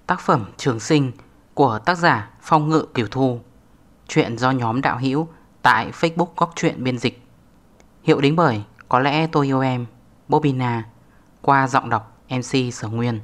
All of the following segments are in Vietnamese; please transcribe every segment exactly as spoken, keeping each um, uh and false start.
Tác phẩm Trường Sinh của tác giả Phong Ngự Kiều Thu. Chuyện do nhóm đạo hữu tại Facebook Góc Chuyện biên dịch. Hiệu đính bởi Có lẽ tôi yêu em, Bobina. Qua giọng đọc em xê Sở Nguyên.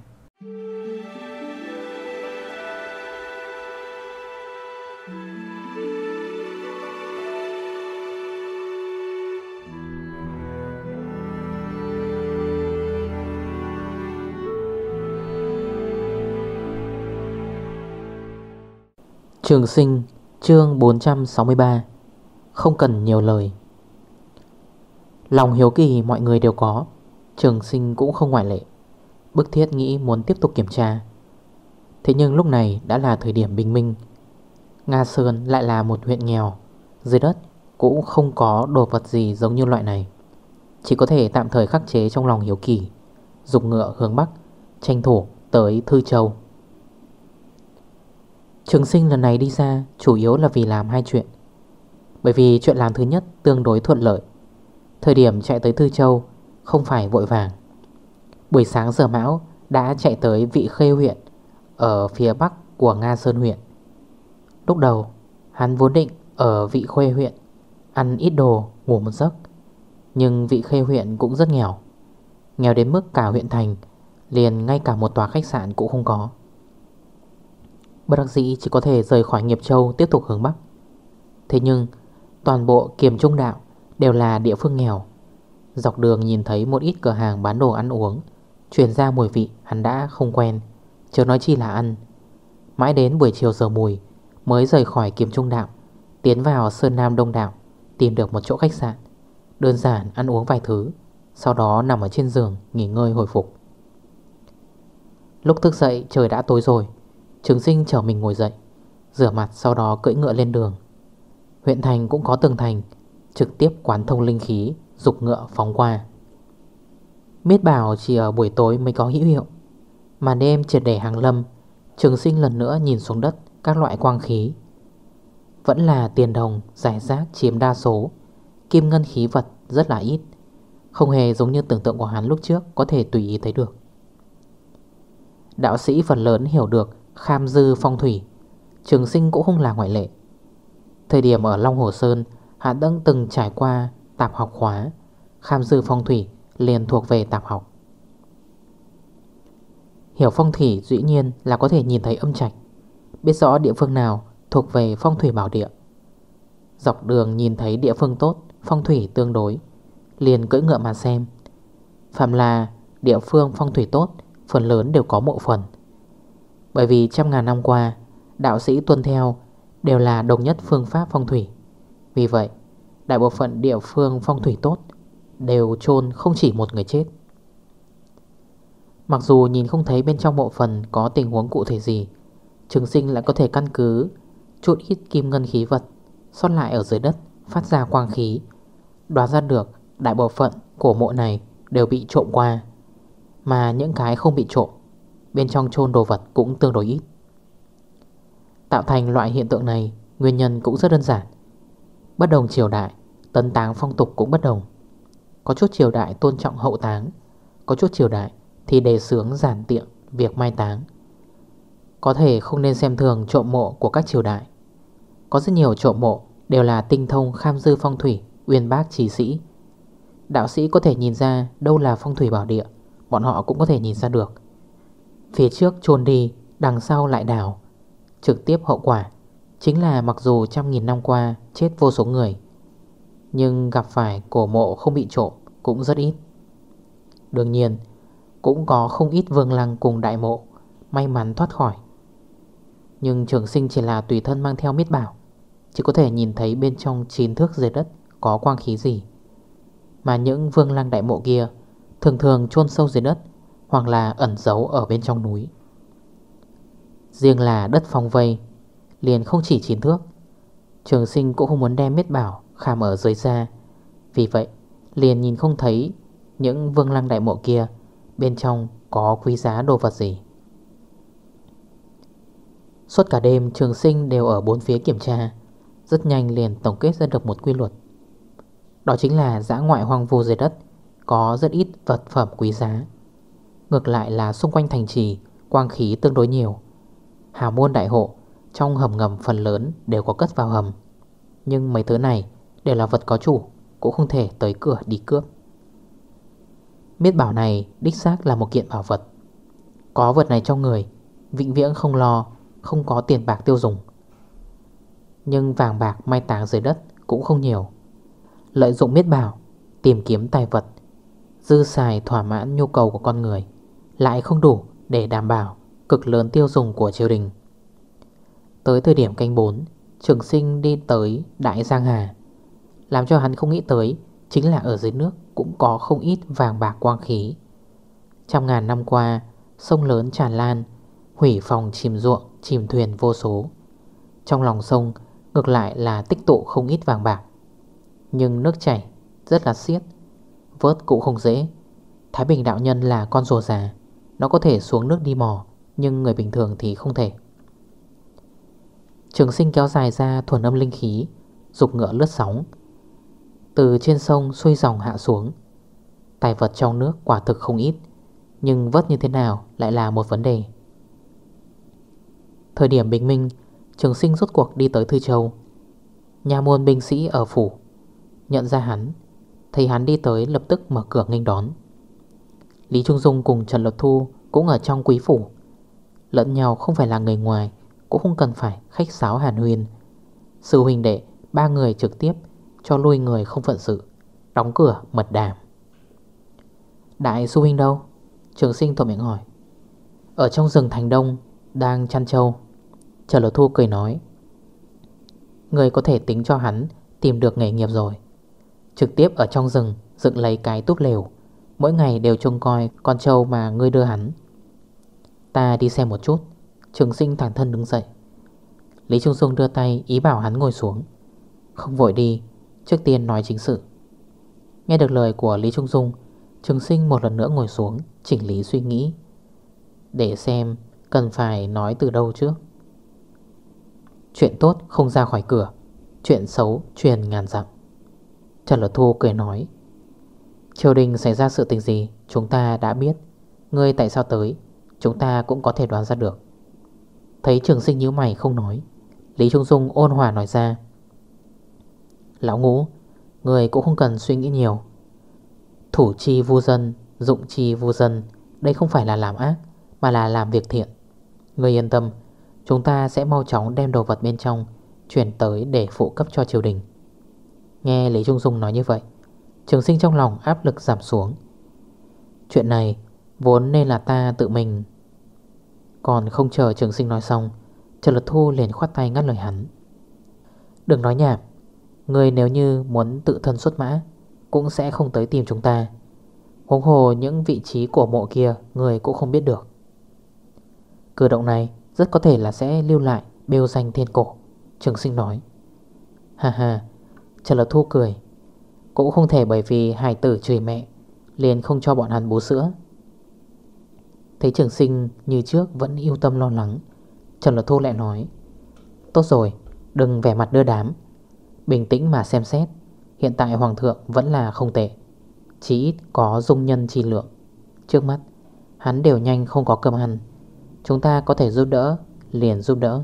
Trường Sinh chương bốn trăm sáu mươi ba. Không cần nhiều lời. Lòng hiếu kỳ mọi người đều có, Trường Sinh cũng không ngoại lệ. Bức thiết nghĩ muốn tiếp tục kiểm tra. Thế nhưng lúc này đã là thời điểm bình minh. Nga Sơn lại là một huyện nghèo, dưới đất cũng không có đồ vật gì giống như loại này. Chỉ có thể tạm thời khắc chế trong lòng hiếu kỳ, dùng ngựa hướng Bắc, tranh thủ tới Thư Châu. Trường Sinh lần này đi ra chủ yếu là vì làm hai chuyện. Bởi vì chuyện làm thứ nhất tương đối thuận lợi. Thời điểm chạy tới Thư Châu không phải vội vàng. Buổi sáng giờ mão đã chạy tới Vị Khê huyện ở phía bắc của Nga Sơn huyện. Lúc đầu hắn vốn định ở Vị Khê huyện ăn ít đồ, ngủ một giấc. Nhưng Vị Khê huyện cũng rất nghèo. Nghèo đến mức cả huyện thành liền ngay cả một tòa khách sạn cũng không có. Bất đắc dĩ chỉ có thể rời khỏi Nghiệp Châu tiếp tục hướng Bắc. Thế nhưng toàn bộ Kiềm Trung Đạo đều là địa phương nghèo. Dọc đường nhìn thấy một ít cửa hàng bán đồ ăn uống, truyền ra mùi vị hắn đã không quen, chớ nói chi là ăn. Mãi đến buổi chiều giờ mùi mới rời khỏi Kiềm Trung Đạo, tiến vào Sơn Nam Đông Đạo, tìm được một chỗ khách sạn, đơn giản ăn uống vài thứ, sau đó nằm ở trên giường nghỉ ngơi hồi phục. Lúc thức dậy trời đã tối rồi. Trường Sinh chở mình ngồi dậy, rửa mặt sau đó cưỡi ngựa lên đường. Huyện thành cũng có tường thành, trực tiếp quán thông linh khí, dục ngựa phóng qua. Miết bảo chỉ ở buổi tối mới có hữu hiệu. Màn đêm triệt để hàng lâm. Trường Sinh lần nữa nhìn xuống đất các loại quang khí. Vẫn là tiền đồng giải rác chiếm đa số, kim ngân khí vật rất là ít. Không hề giống như tưởng tượng của hắn lúc trước có thể tùy ý thấy được. Đạo sĩ phần lớn hiểu được kham dư phong thủy, Trường Sinh cũng không là ngoại lệ. Thời điểm ở Long Hồ Sơn, hắn đã từng trải qua tạp học khóa, kham dư phong thủy liền thuộc về tạp học. Hiểu phong thủy dĩ nhiên là có thể nhìn thấy âm trạch, biết rõ địa phương nào thuộc về phong thủy bảo địa. Dọc đường nhìn thấy địa phương tốt, phong thủy tương đối, liền cưỡi ngựa mà xem. Phạm là địa phương phong thủy tốt, phần lớn đều có mộ phần. Bởi vì trăm ngàn năm qua, đạo sĩ tuân theo đều là đồng nhất phương pháp phong thủy. Vì vậy, đại bộ phận địa phương phong thủy tốt đều chôn không chỉ một người chết. Mặc dù nhìn không thấy bên trong mộ phần có tình huống cụ thể gì, Trường Sinh lại có thể căn cứ chút ít kim ngân khí vật sót lại ở dưới đất phát ra quang khí, đoán ra được đại bộ phận của mộ này đều bị trộm qua. Mà những cái không bị trộm, bên trong chôn đồ vật cũng tương đối ít. Tạo thành loại hiện tượng này, nguyên nhân cũng rất đơn giản. Bất đồng triều đại, tấn táng phong tục cũng bất đồng. Có chút triều đại tôn trọng hậu táng, có chút triều đại thì đề xướng giản tiện việc mai táng. Có thể không nên xem thường trộm mộ của các triều đại. Có rất nhiều trộm mộ đều là tinh thông kham dư phong thủy, uyên bác trí sĩ. Đạo sĩ có thể nhìn ra đâu là phong thủy bảo địa, bọn họ cũng có thể nhìn ra được. Phía trước chôn đi, đằng sau lại đào. Trực tiếp hậu quả chính là mặc dù trăm nghìn năm qua chết vô số người, nhưng gặp phải cổ mộ không bị trộm cũng rất ít. Đương nhiên cũng có không ít vương lăng cùng đại mộ may mắn thoát khỏi. Nhưng Trường Sinh chỉ là tùy thân mang theo miết bảo, chỉ có thể nhìn thấy bên trong chín thước dưới đất có quang khí gì. Mà những vương lăng đại mộ kia thường thường chôn sâu dưới đất, hoặc là ẩn giấu ở bên trong núi. Riêng là đất phong vây liền không chỉ chín thước. Trường Sinh cũng không muốn đem miết bảo khảm ở dưới da. Vì vậy liền nhìn không thấy những vương lăng đại mộ kia bên trong có quý giá đồ vật gì. Suốt cả đêm Trường Sinh đều ở bốn phía kiểm tra. Rất nhanh liền tổng kết ra được một quy luật. Đó chính là dã ngoại hoang vu dưới đất có rất ít vật phẩm quý giá. Ngược lại là xung quanh thành trì quang khí tương đối nhiều, Hào môn đại hộ trong hầm ngầm phần lớn đều có cất vào hầm, nhưng mấy thứ này đều là vật có chủ, cũng không thể tới cửa đi cướp. Miết bảo này đích xác là một kiện bảo vật. Có vật này trong người, vĩnh viễn không lo, không có tiền bạc tiêu dùng. Nhưng vàng bạc mai táng dưới đất cũng không nhiều. Lợi dụng miết bảo, tìm kiếm tài vật, dư xài thỏa mãn nhu cầu của con người, lại không đủ để đảm bảo cực lớn tiêu dùng của triều đình. Tới thời điểm canh bốn, Trường Sinh đi tới Đại Giang Hà. Làm cho hắn không nghĩ tới chính là ở dưới nước cũng có không ít vàng bạc quang khí. Trăm ngàn năm qua, sông lớn tràn lan, hủy phòng chìm ruộng, chìm thuyền vô số. Trong lòng sông ngược lại là tích tụ không ít vàng bạc. Nhưng nước chảy rất là xiết, vớt cũng không dễ. Thái Bình đạo nhân là con rùa già, nó có thể xuống nước đi mò, nhưng người bình thường thì không thể. Trường Sinh kéo dài ra thuần âm linh khí, dục ngựa lướt sóng, từ trên sông xuôi dòng hạ xuống. Tài vật trong nước quả thực không ít, nhưng vớt như thế nào lại là một vấn đề. Thời điểm bình minh, Trường Sinh rốt cuộc đi tới Thư Châu. Nhà môn binh sĩ ở phủ nhận ra hắn, thấy hắn đi tới lập tức mở cửa nghênh đón. Lý Trung Dung cùng Trần Luật Thu cũng ở trong quý phủ, lẫn nhau không phải là người ngoài, cũng không cần phải khách sáo hàn huyên. Sư huynh đệ ba người trực tiếp cho lui người không phận sự, đóng cửa mật đàm. Đại sư huynh đâu? Trường Sinh thuận miệng hỏi. Ở trong rừng Thành Đông đang chăn trâu. Trần Luật Thu cười nói, người có thể tính cho hắn tìm được nghề nghiệp rồi. Trực tiếp ở trong rừng dựng lấy cái túp lều, mỗi ngày đều trông coi con trâu mà ngươi đưa hắn. Ta đi xem một chút. Trường Sinh thản thân đứng dậy. Lý Trung Dung đưa tay ý bảo hắn ngồi xuống. Không vội đi, trước tiên nói chính sự. Nghe được lời của Lý Trung Dung, Trường Sinh một lần nữa ngồi xuống, chỉnh lý suy nghĩ, để xem cần phải nói từ đâu trước. Chuyện tốt không ra khỏi cửa, chuyện xấu truyền ngàn dặm. Trần Luật Thu cười nói, triều đình xảy ra sự tình gì chúng ta đã biết, ngươi tại sao tới chúng ta cũng có thể đoán ra được. Thấy Trường Sinh nhíu mày không nói, Lý Trung Dung ôn hòa nói ra, lão Ngũ, người cũng không cần suy nghĩ nhiều. Thủ chi vu dân, dụng chi vu dân, đây không phải là làm ác, mà là làm việc thiện. Người yên tâm, chúng ta sẽ mau chóng đem đồ vật bên trong chuyển tới để phụ cấp cho triều đình. Nghe Lý Trung Dung nói như vậy, Trường Sinh trong lòng áp lực giảm xuống. Chuyện này vốn nên là ta tự mình. Còn không chờ Trường Sinh nói xong, Trần Luật Thu liền khoát tay ngắt lời hắn. Đừng nói nhảm, người nếu như muốn tự thân xuất mã cũng sẽ không tới tìm chúng ta. Huống hồ những vị trí của mộ kia người cũng không biết được. Cử động này rất có thể là sẽ lưu lại bêu danh thiên cổ, Trường Sinh nói. Ha ha, Trần Luật Thu cười. Cũng không thể bởi vì hài tử chửi mẹ liền không cho bọn hắn bú sữa. Thấy Trường Sinh như trước vẫn yêu tâm lo lắng, Trần Luật Thu lại nói, tốt rồi, đừng vẻ mặt đưa đám, bình tĩnh mà xem xét. Hiện tại Hoàng thượng vẫn là không tệ, chỉ ít có dung nhân chi lượng. Trước mắt hắn đều nhanh không có cơm ăn, chúng ta có thể giúp đỡ liền giúp đỡ.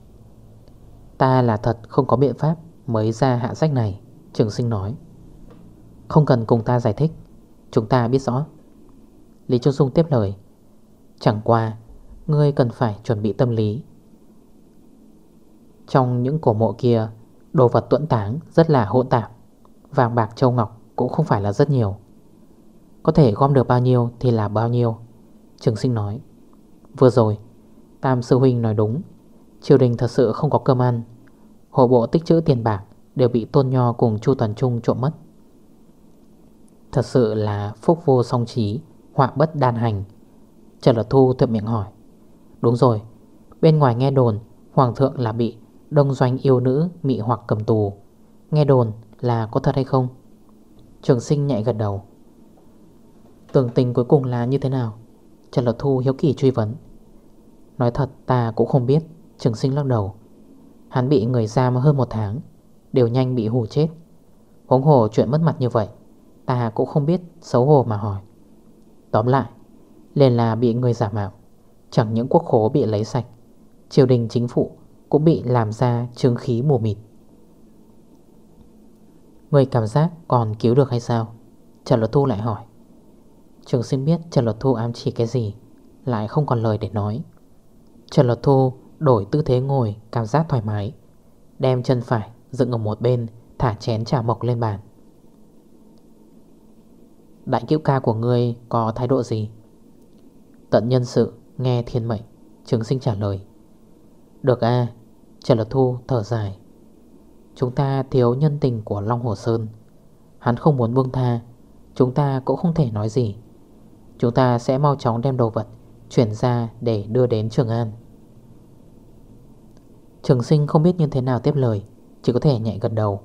Ta là thật không có biện pháp mới ra hạ sách này, Trường Sinh nói. Không cần cùng ta giải thích, chúng ta biết rõ. Lý Trung Dung tiếp lời, chẳng qua ngươi cần phải chuẩn bị tâm lý. Trong những cổ mộ kia, đồ vật tuẫn táng rất là hỗn tạp, vàng bạc châu ngọc cũng không phải là rất nhiều. Có thể gom được bao nhiêu thì là bao nhiêu, Trường Sinh nói. Vừa rồi Tam sư huynh nói đúng, triều đình thật sự không có cơm ăn. Hộ bộ tích trữ tiền bạc đều bị Tôn Nho cùng Chu Toàn Trung trộm mất. Thật sự là phúc vô song trí, họa bất đan hành. Trần Luật Thu thuận miệng hỏi, đúng rồi, bên ngoài nghe đồn Hoàng thượng là bị đông doanh yêu nữ mị hoặc cầm tù, nghe đồn là có thật hay không? Trường Sinh nhẹ gật đầu. Tường tình cuối cùng là như thế nào? Trần Luật Thu hiếu kỳ truy vấn. Nói thật ta cũng không biết, Trường Sinh lắc đầu. Hắn bị người giam hơn một tháng, đều nhanh bị hù chết. Huống hồ chuyện mất mặt như vậy, ta cũng không biết xấu hổ mà hỏi. Tóm lại liền là bị người giả mạo, chẳng những quốc khố bị lấy sạch, triều đình chính phủ cũng bị làm ra chứng khí mù mịt. Người cảm giác còn cứu được hay sao? Trần Luật Thu lại hỏi. Trường Sinh biết Trần Luật Thu ám chỉ cái gì, lại không còn lời để nói. Trần Luật Thu đổi tư thế ngồi, cảm giác thoải mái, đem chân phải dựng ở một bên, thả chén trà mộc lên bàn. Đại cữu ca của ngươi có thái độ gì? Tận nhân sự, nghe thiên mệnh. Trường Sinh trả lời. Được a. Trần Luật Thu thở dài. Chúng ta thiếu nhân tình của Long Hồ Sơn. Hắn không muốn buông tha, chúng ta cũng không thể nói gì. Chúng ta sẽ mau chóng đem đồ vật chuyển ra để đưa đến Trường An. Trường Sinh không biết như thế nào tiếp lời, chỉ có thể nhẹ gật đầu.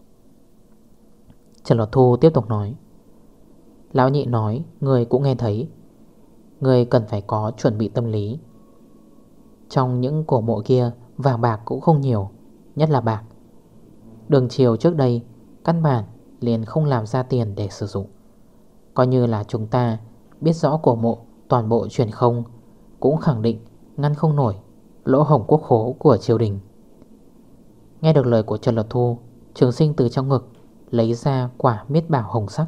Trần Luật Thu tiếp tục nói. Lão nhị nói, người cũng nghe thấy, người cần phải có chuẩn bị tâm lý. Trong những cổ mộ kia, vàng bạc cũng không nhiều, nhất là bạc. Đường triều trước đây căn bản liền không làm ra tiền để sử dụng. Coi như là chúng ta biết rõ cổ mộ toàn bộ chuyển không, cũng khẳng định ngăn không nổi lỗ hổng quốc khố của triều đình. Nghe được lời của Trần Luật Thu, Trường Sinh từ trong ngực lấy ra quả miết bảo hồng sắc.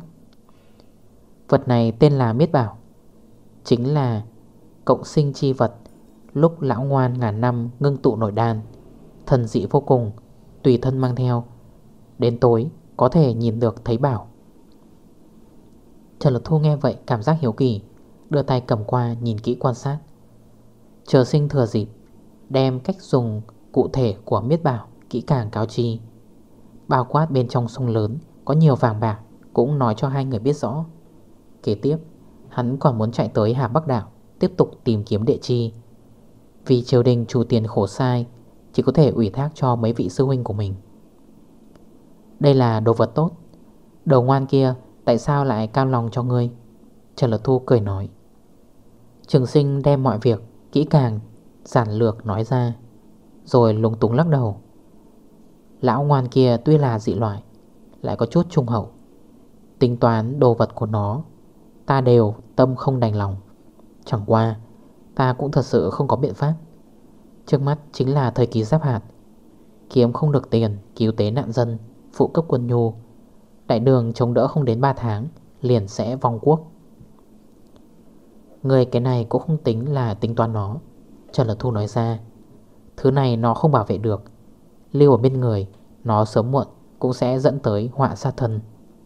Vật này tên là miết bảo, chính là cộng sinh chi vật. Lúc lão ngoan ngàn năm ngưng tụ nội đan, thần dị vô cùng, tùy thân mang theo, đến tối có thể nhìn được thấy bảo. Trần Luật Thu nghe vậy cảm giác hiếu kỳ, đưa tay cầm qua nhìn kỹ quan sát. Trường Sinh thừa dịp đem cách dùng cụ thể của miết bảo kỹ càng cáo chi, bao quát bên trong sông lớn có nhiều vàng bạc cũng nói cho hai người biết rõ. Kế tiếp hắn còn muốn chạy tới Hà Bắc Đảo tiếp tục tìm kiếm địa chi. Vì triều đình chủ tiền khổ sai, chỉ có thể ủy thác cho mấy vị sư huynh của mình. Đây là đồ vật tốt. Đầu ngoan kia tại sao lại cam lòng cho ngươi? Trần Luật Thu cười nói. Trường Sinh đem mọi việc kỹ càng giản lược nói ra, rồi lúng túng lắc đầu. Lão ngoan kia tuy là dị loại, lại có chút trung hậu. Tính toán đồ vật của nó, ta đều tâm không đành lòng. Chẳng qua ta cũng thật sự không có biện pháp. Trước mắt chính là thời kỳ giáp hạt, kiếm không được tiền cứu tế nạn dân, phụ cấp quân nhu. Đại đường chống đỡ không đến ba tháng liền sẽ vong quốc. Người cái này cũng không tính là tính toán nó, Trần Luật Thu nói ra. Thứ này nó không bảo vệ được, lưu ở bên người, nó sớm muộn cũng sẽ dẫn tới họa sát thân.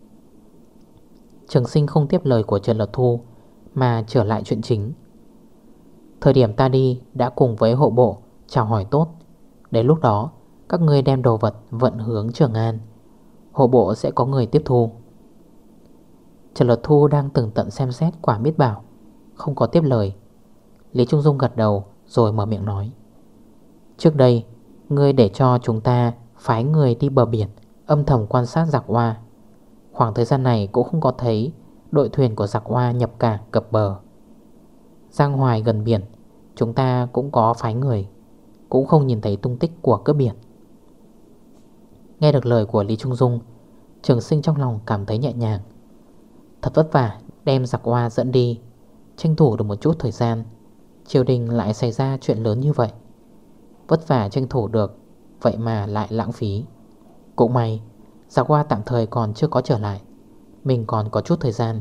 Trường Sinh không tiếp lời của Trần Luật Thu, mà trở lại chuyện chính. Thời điểm ta đi đã cùng với hộ bộ chào hỏi tốt. Đến lúc đó các ngươi đem đồ vật vận hướng Trường An, hộ bộ sẽ có người tiếp thu. Trần Luật Thu đang từng tận xem xét quả miết bảo, không có tiếp lời. Lý Trung Dung gật đầu rồi mở miệng nói. Trước đây ngươi để cho chúng ta phái người đi bờ biển âm thầm quan sát giặc Hoa. Khoảng thời gian này cũng không có thấy đội thuyền của giặc Hoa nhập cảng cập bờ. Giang Hoài gần biển, chúng ta cũng có phái người, cũng không nhìn thấy tung tích của cướp biển. Nghe được lời của Lý Trung Dung, Trường Sinh trong lòng cảm thấy nhẹ nhàng. Thật vất vả đem giặc Hoa dẫn đi, tranh thủ được một chút thời gian, triều đình lại xảy ra chuyện lớn như vậy. Vất vả tranh thủ được, vậy mà lại lãng phí. Cũng may giặc Hoa tạm thời còn chưa có trở lại, mình còn có chút thời gian.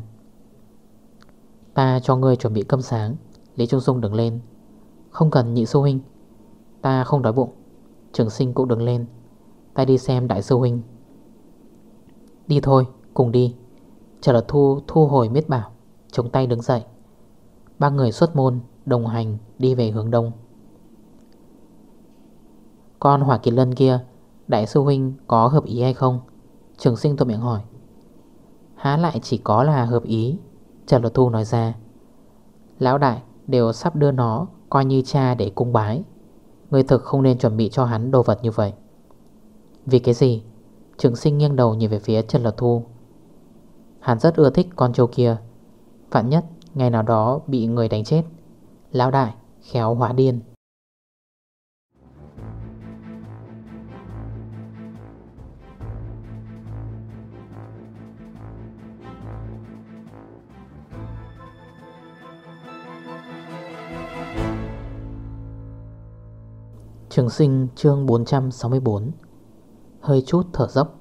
Ta cho ngươi chuẩn bị cơm sáng. Lý Trung Dung đứng lên. Không cần nhị sư huynh, ta không đói bụng. Trường Sinh cũng đứng lên. Ta đi xem đại sư huynh. Đi thôi, cùng đi. Trần Luật Thu thu hồi miết bảo, chống tay đứng dậy. Ba người xuất môn đồng hành đi về hướng đông. Con Hỏa Kỳ Lân kia, đại sư huynh có hợp ý hay không? Trường Sinh tôi miệng hỏi. Há lại chỉ có là hợp ý, Trần Luật Thu nói ra. Lão đại đều sắp đưa nó coi như cha để cung bái. Người thực không nên chuẩn bị cho hắn đồ vật như vậy. Vì cái gì? Trường Sinh nghiêng đầu nhìn về phía Trần Luật Thu. Hắn rất ưa thích con trâu kia, vạn nhất ngày nào đó bị người đánh chết, lão đại khéo hóa điên. Trường sinh chương bốn trăm sáu mươi bốn. Hơi chút thở dốc.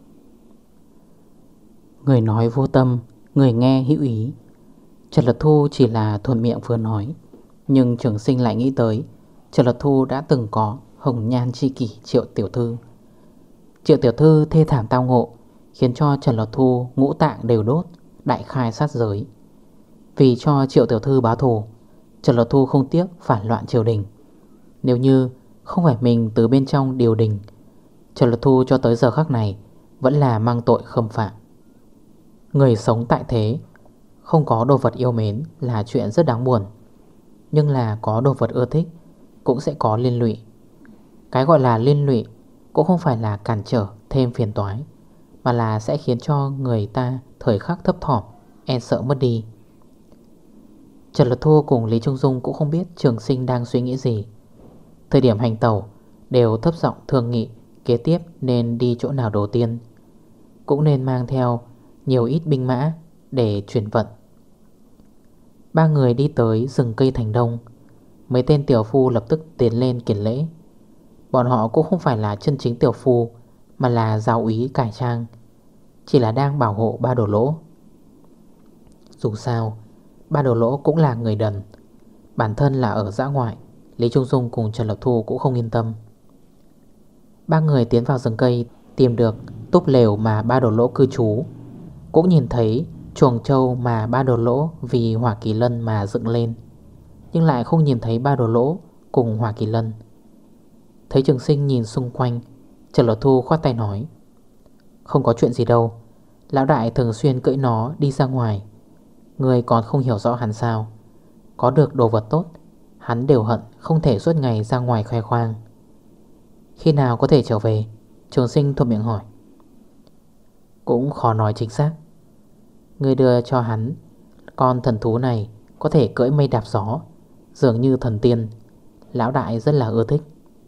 Người nói vô tâm, người nghe hữu ý. Trần Lật Thu chỉ là thuận miệng vừa nói, nhưng Trường sinh lại nghĩ tới Trần Lật Thu đã từng có hồng nhan chi kỷ Triệu Tiểu Thư. Triệu Tiểu Thư thê thảm tao ngộ, khiến cho Trần Lật Thu ngũ tạng đều đốt, đại khai sát giới. Vì cho Triệu Tiểu Thư báo thù, Trần Lật Thu không tiếc phản loạn triều đình. Nếu như không phải mình từ bên trong điều đình, Trần Lật Thu cho tới giờ khắc này vẫn là mang tội khâm phạm. Người sống tại thế, không có đồ vật yêu mến là chuyện rất đáng buồn. Nhưng là có đồ vật ưa thích cũng sẽ có liên lụy. Cái gọi là liên lụy cũng không phải là cản trở thêm phiền toái, mà là sẽ khiến cho người ta thời khắc thấp thỏm, e sợ mất đi. Trần Lật Thu cùng Lý Trung Dung cũng không biết Trường sinh đang suy nghĩ gì. Thời điểm hành tẩu đều thấp giọng thương nghị kế tiếp nên đi chỗ nào đầu tiên, cũng nên mang theo nhiều ít binh mã để chuyển vận. Ba người đi tới rừng cây thành đông. Mấy tên tiểu phu lập tức tiến lên kiển lễ. Bọn họ cũng không phải là chân chính tiểu phu, mà là giáo úy cải trang, chỉ là đang bảo hộ Ba Đồ Lỗ. Dù sao Ba Đồ Lỗ cũng là người đần, bản thân là ở dã ngoại, Lý Trung Dung cùng Trần Lật Thu cũng không yên tâm. Ba người tiến vào rừng cây, tìm được túp lều mà Ba Đồ Lỗ cư trú, cũng nhìn thấy chuồng trâu mà Ba Đồ Lỗ vì Hỏa Kỳ Lân mà dựng lên, nhưng lại không nhìn thấy Ba Đồ Lỗ cùng Hỏa Kỳ Lân. Thấy Trường sinh nhìn xung quanh, Trần Lật Thu khoát tay nói: không có chuyện gì đâu, lão đại thường xuyên cưỡi nó đi ra ngoài. Người còn không hiểu rõ hắn sao? Có được đồ vật tốt, hắn đều hận không thể suốt ngày ra ngoài khoe khoang. Khi nào có thể trở về? Trường sinh thuộc miệng hỏi. Cũng khó nói chính xác. Người đưa cho hắn con thần thú này có thể cưỡi mây đạp gió, dường như thần tiên. Lão đại rất là ưa thích.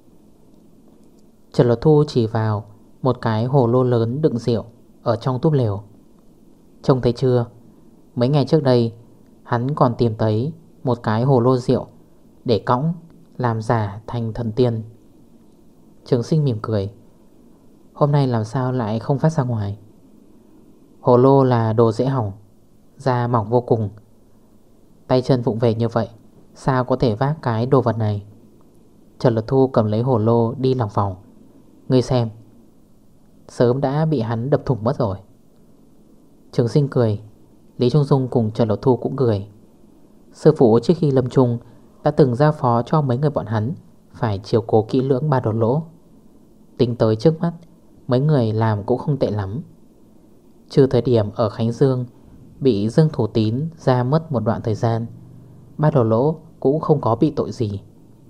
Trần Lật Thu chỉ vào một cái hồ lô lớn đựng rượu ở trong túp lều. Trông thấy chưa? Mấy ngày trước đây hắn còn tìm thấy một cái hồ lô rượu để cõng, làm giả thành thần tiên. Trường sinh mỉm cười. Hôm nay làm sao lại không phát ra ngoài? Hồ lô là đồ dễ hỏng, da mỏng vô cùng. Tay chân vụng về như vậy, sao có thể vác cái đồ vật này? Trần Lật Thu cầm lấy hồ lô đi lòng vòng. Ngươi xem, sớm đã bị hắn đập thủng mất rồi. Trường sinh cười. Lý Trung Dung cùng Trần Lật Thu cũng cười. Sư phụ trước khi lâm chung đã từng giao phó cho mấy người bọn hắn phải chiều cố kỹ lưỡng Ba Đồ Lỗ. Tính tới trước mắt, mấy người làm cũng không tệ lắm. Trừ thời điểm ở Khánh Dương bị Dương Thủ Tín ra mất một đoạn thời gian, Ba Đồ Lỗ cũng không có bị tội gì.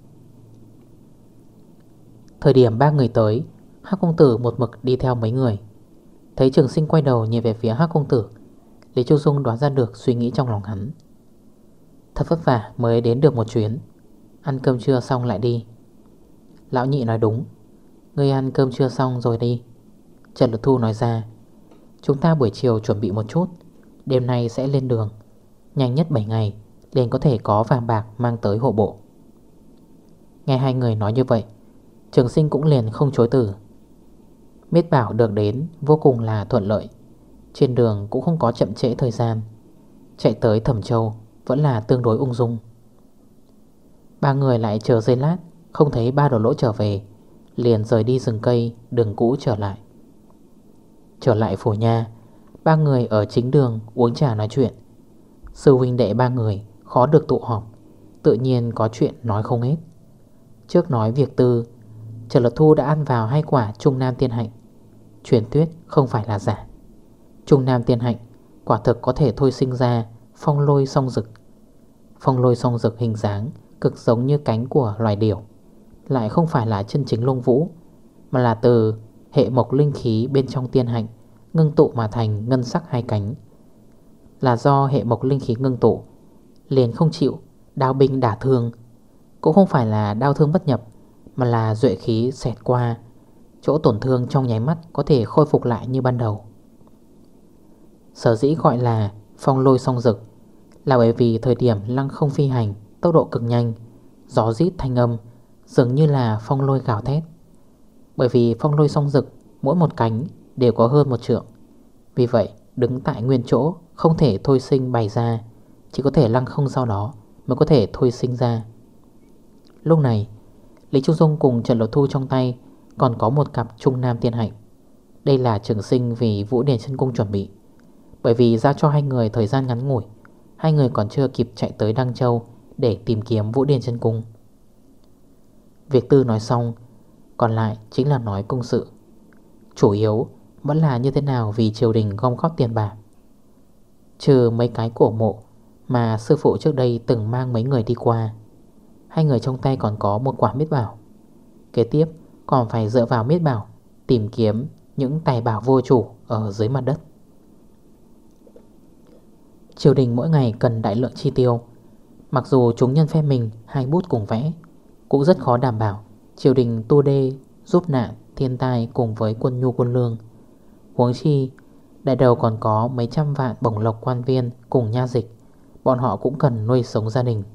Thời điểm ba người tới, Hắc công tử một mực đi theo mấy người. Thấy Trường sinh quay đầu nhìn về phía Hắc công tử, Lý Trung Dung đoán ra được suy nghĩ trong lòng hắn. Thật vất vả mới đến được một chuyến, ăn cơm trưa xong lại đi. Lão nhị nói đúng, ngươi ăn cơm trưa xong rồi đi. Trần Lật Thu nói ra: chúng ta buổi chiều chuẩn bị một chút, đêm nay sẽ lên đường. Nhanh nhất bảy ngày liền có thể có vàng bạc mang tới hộ bộ. Nghe hai người nói như vậy, Trường sinh cũng liền không chối từ. Biết bảo được đến vô cùng là thuận lợi. Trên đường cũng không có chậm trễ thời gian. Chạy tới Thẩm Châu vẫn là tương đối ung dung. Ba người lại chờ giây lát, không thấy Ba Đồ Lỗ trở về, liền rời đi rừng cây đường cũ trở lại. Trở lại phủ nha, ba người ở chính đường uống trà nói chuyện. Sư huynh đệ ba người khó được tụ họp, tự nhiên có chuyện nói không hết. Trước nói việc tư, Trần Lật Thu đã ăn vào hai quả Trung Nam Tiên Hạnh. Truyền thuyết không phải là giả. Trung Nam Tiên Hạnh quả thực có thể thôi sinh ra phong lôi song rực. Phong lôi song rực hình dáng cực giống như cánh của loài điểu, lại không phải là chân chính lông vũ, mà là từ hệ mộc linh khí bên trong tiên hạnh ngưng tụ mà thành ngân sắc hai cánh. Là do hệ mộc linh khí ngưng tụ, liền không chịu đao binh đả thương. Cũng không phải là đao thương bất nhập, mà là duệ khí xẹt qua, chỗ tổn thương trong nháy mắt có thể khôi phục lại như ban đầu. Sở dĩ gọi là phong lôi song rực là bởi vì thời điểm lăng không phi hành, tốc độ cực nhanh, gió rít thanh âm dường như là phong lôi gào thét. Bởi vì phong lôi song rực mỗi một cánh đều có hơn một trượng. Vì vậy đứng tại nguyên chỗ không thể thôi sinh bày ra, chỉ có thể lăng không sau đó mới có thể thôi sinh ra. Lúc này Lý Trung Dung cùng Trần Lột Thu trong tay còn có một cặp trung nam tiên hạnh. Đây là trường sinh vì Vũ Điển Chân Cung chuẩn bị. Bởi vì giao cho hai người thời gian ngắn ngủi, hai người còn chưa kịp chạy tới Đăng Châu để tìm kiếm Vũ Điển Chân Cung. Việc tư nói xong, còn lại chính là nói công sự. Chủ yếu vẫn là như thế nào vì triều đình gom góp tiền bạc. Trừ mấy cái cổ mộ mà sư phụ trước đây từng mang mấy người đi qua, hai người trong tay còn có một quả miết bảo. Kế tiếp còn phải dựa vào miết bảo tìm kiếm những tài bảo vô chủ ở dưới mặt đất. Triều đình mỗi ngày cần đại lượng chi tiêu. Mặc dù chúng nhân phe mình hai bút cùng vẽ, cũng rất khó đảm bảo triều đình tu đê, giúp nạn, thiên tai cùng với quân nhu quân lương. Huống chi đại đầu còn có mấy trăm vạn bổng lộc quan viên cùng nha dịch, bọn họ cũng cần nuôi sống gia đình.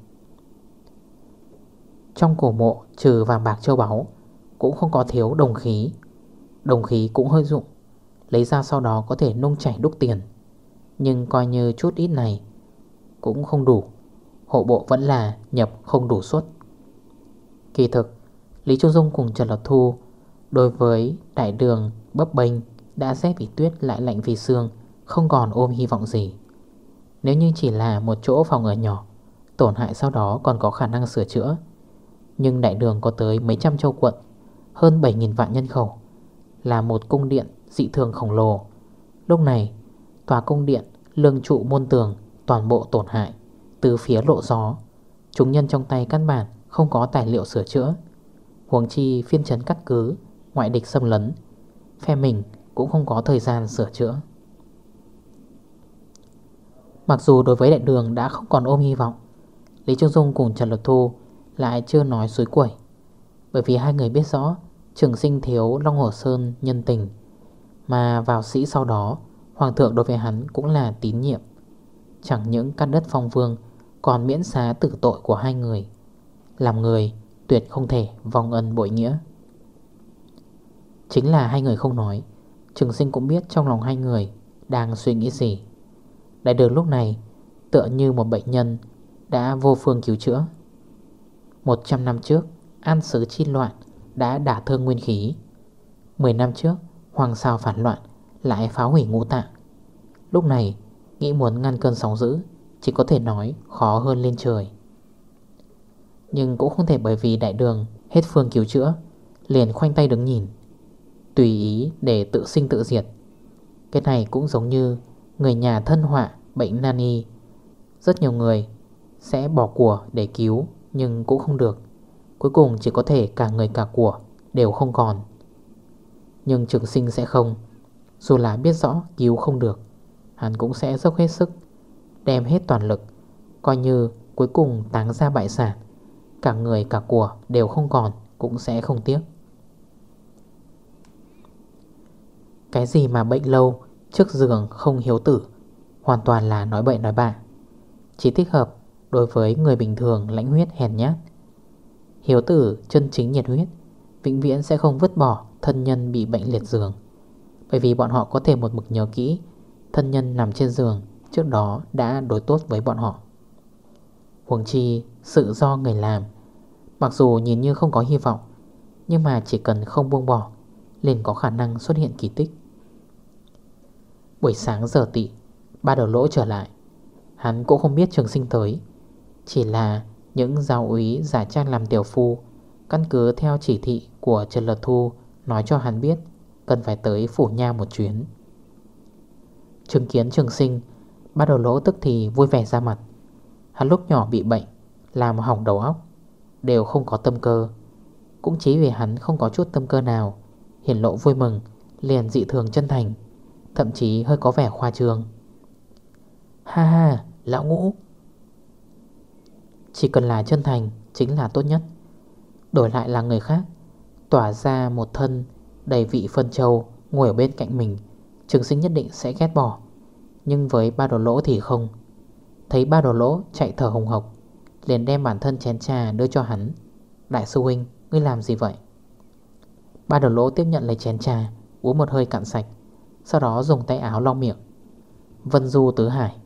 Trong cổ mộ trừ vàng bạc châu báu, cũng không có thiếu đồng khí. Đồng khí cũng hơi dụng, lấy ra sau đó có thể nung chảy đúc tiền. Nhưng coi như chút ít này cũng không đủ, hộ bộ vẫn là nhập không đủ suất. Kỳ thực Lý Trung Dung cùng Trần Lập Thu đối với đại đường bấp bênh đã rét vì tuyết lại lạnh vì sương, không còn ôm hy vọng gì. Nếu như chỉ là một chỗ phòng ở nhỏ, tổn hại sau đó còn có khả năng sửa chữa. Nhưng đại đường có tới mấy trăm châu quận, hơn bảy nghìn vạn nhân khẩu, là một cung điện dị thường khổng lồ. Lúc này tòa cung điện, lương trụ môn tường toàn bộ tổn hại, từ phía lộ gió. Chúng nhân trong tay căn bản không có tài liệu sửa chữa. Huống chi phiên trấn cắt cứ, ngoại địch xâm lấn, phe mình cũng không có thời gian sửa chữa. Mặc dù đối với đại đường đã không còn ôm hy vọng, Lý Trung Dung cùng Trần Lập Thu lại chưa nói suối quẩy. Bởi vì hai người biết rõ Trường Sinh thiếu Long Hồ Sơn nhân tình, mà vào sĩ sau đó Hoàng thượng đối với hắn cũng là tín nhiệm. Chẳng những cắt đất phong vương, còn miễn xá tử tội của hai người. Làm người tuyệt không thể vong ân bội nghĩa. Chính là hai người không nói, Trường Sinh cũng biết trong lòng hai người đang suy nghĩ gì. Đại đường lúc này tựa như một bệnh nhân đã vô phương cứu chữa. Một trăm năm trước An Sứ chi loạn đã đả thương nguyên khí. Mười năm trước Hoàng Sao phản loạn lại phá hủy ngũ tạng. Lúc này nghĩ muốn ngăn cơn sóng dữ chỉ có thể nói khó hơn lên trời. Nhưng cũng không thể bởi vì đại đường hết phương cứu chữa liền khoanh tay đứng nhìn, tùy ý để tự sinh tự diệt. Cái này cũng giống như người nhà thân họa bệnh nan y. Rất nhiều người sẽ bỏ của để cứu, nhưng cũng không được. Cuối cùng chỉ có thể cả người cả của đều không còn. Nhưng Trường Sinh sẽ không. Dù là biết rõ cứu không được, hắn cũng sẽ dốc hết sức, đem hết toàn lực. Coi như cuối cùng táng ra bại sản, cả người cả của đều không còn, cũng sẽ không tiếc. Cái gì mà bệnh lâu trước giường không hiếu tử, hoàn toàn là nói bậy nói bạ. Chỉ thích hợp đối với người bình thường lãnh huyết hèn nhát. Hiếu tử chân chính nhiệt huyết vĩnh viễn sẽ không vứt bỏ thân nhân bị bệnh liệt giường. Bởi vì bọn họ có thể một mực nhớ kỹ thân nhân nằm trên giường trước đó đã đối tốt với bọn họ. Huống chi sự do người làm, mặc dù nhìn như không có hy vọng, nhưng mà chỉ cần không buông bỏ liền có khả năng xuất hiện kỳ tích. Buổi sáng giờ tị, Ba Đầu Lỗ trở lại. Hắn cũng không biết Trường Sinh tới, chỉ là những giáo úy giả trang làm tiểu phu, căn cứ theo chỉ thị của Trần Lật Thu nói cho hắn biết cần phải tới phủ nha một chuyến. Chứng kiến Trường Sinh, Ba Đầu Lỗ tức thì vui vẻ ra mặt. Hắn lúc nhỏ bị bệnh, làm hỏng đầu óc, đều không có tâm cơ. Cũng chỉ vì hắn không có chút tâm cơ nào, hiển lộ vui mừng, liền dị thường chân thành, thậm chí hơi có vẻ khoa trương. Ha ha, lão Ngũ, chỉ cần là chân thành chính là tốt nhất. Đổi lại là người khác, tỏa ra một thân đầy vị phân châu ngồi ở bên cạnh mình, Trường Sinh nhất định sẽ ghét bỏ. Nhưng với Ba Đầu Lỗ thì không. Thấy Ba Đầu Lỗ chạy thở hồng hộc, liền đem bản thân chén trà đưa cho hắn. Đại sư huynh, Ngươi làm gì vậy? Ba Đầu Lỗ tiếp nhận lấy chén trà, uống một hơi cạn sạch, sau đó dùng tay áo lau miệng. Vân Du tứ hải.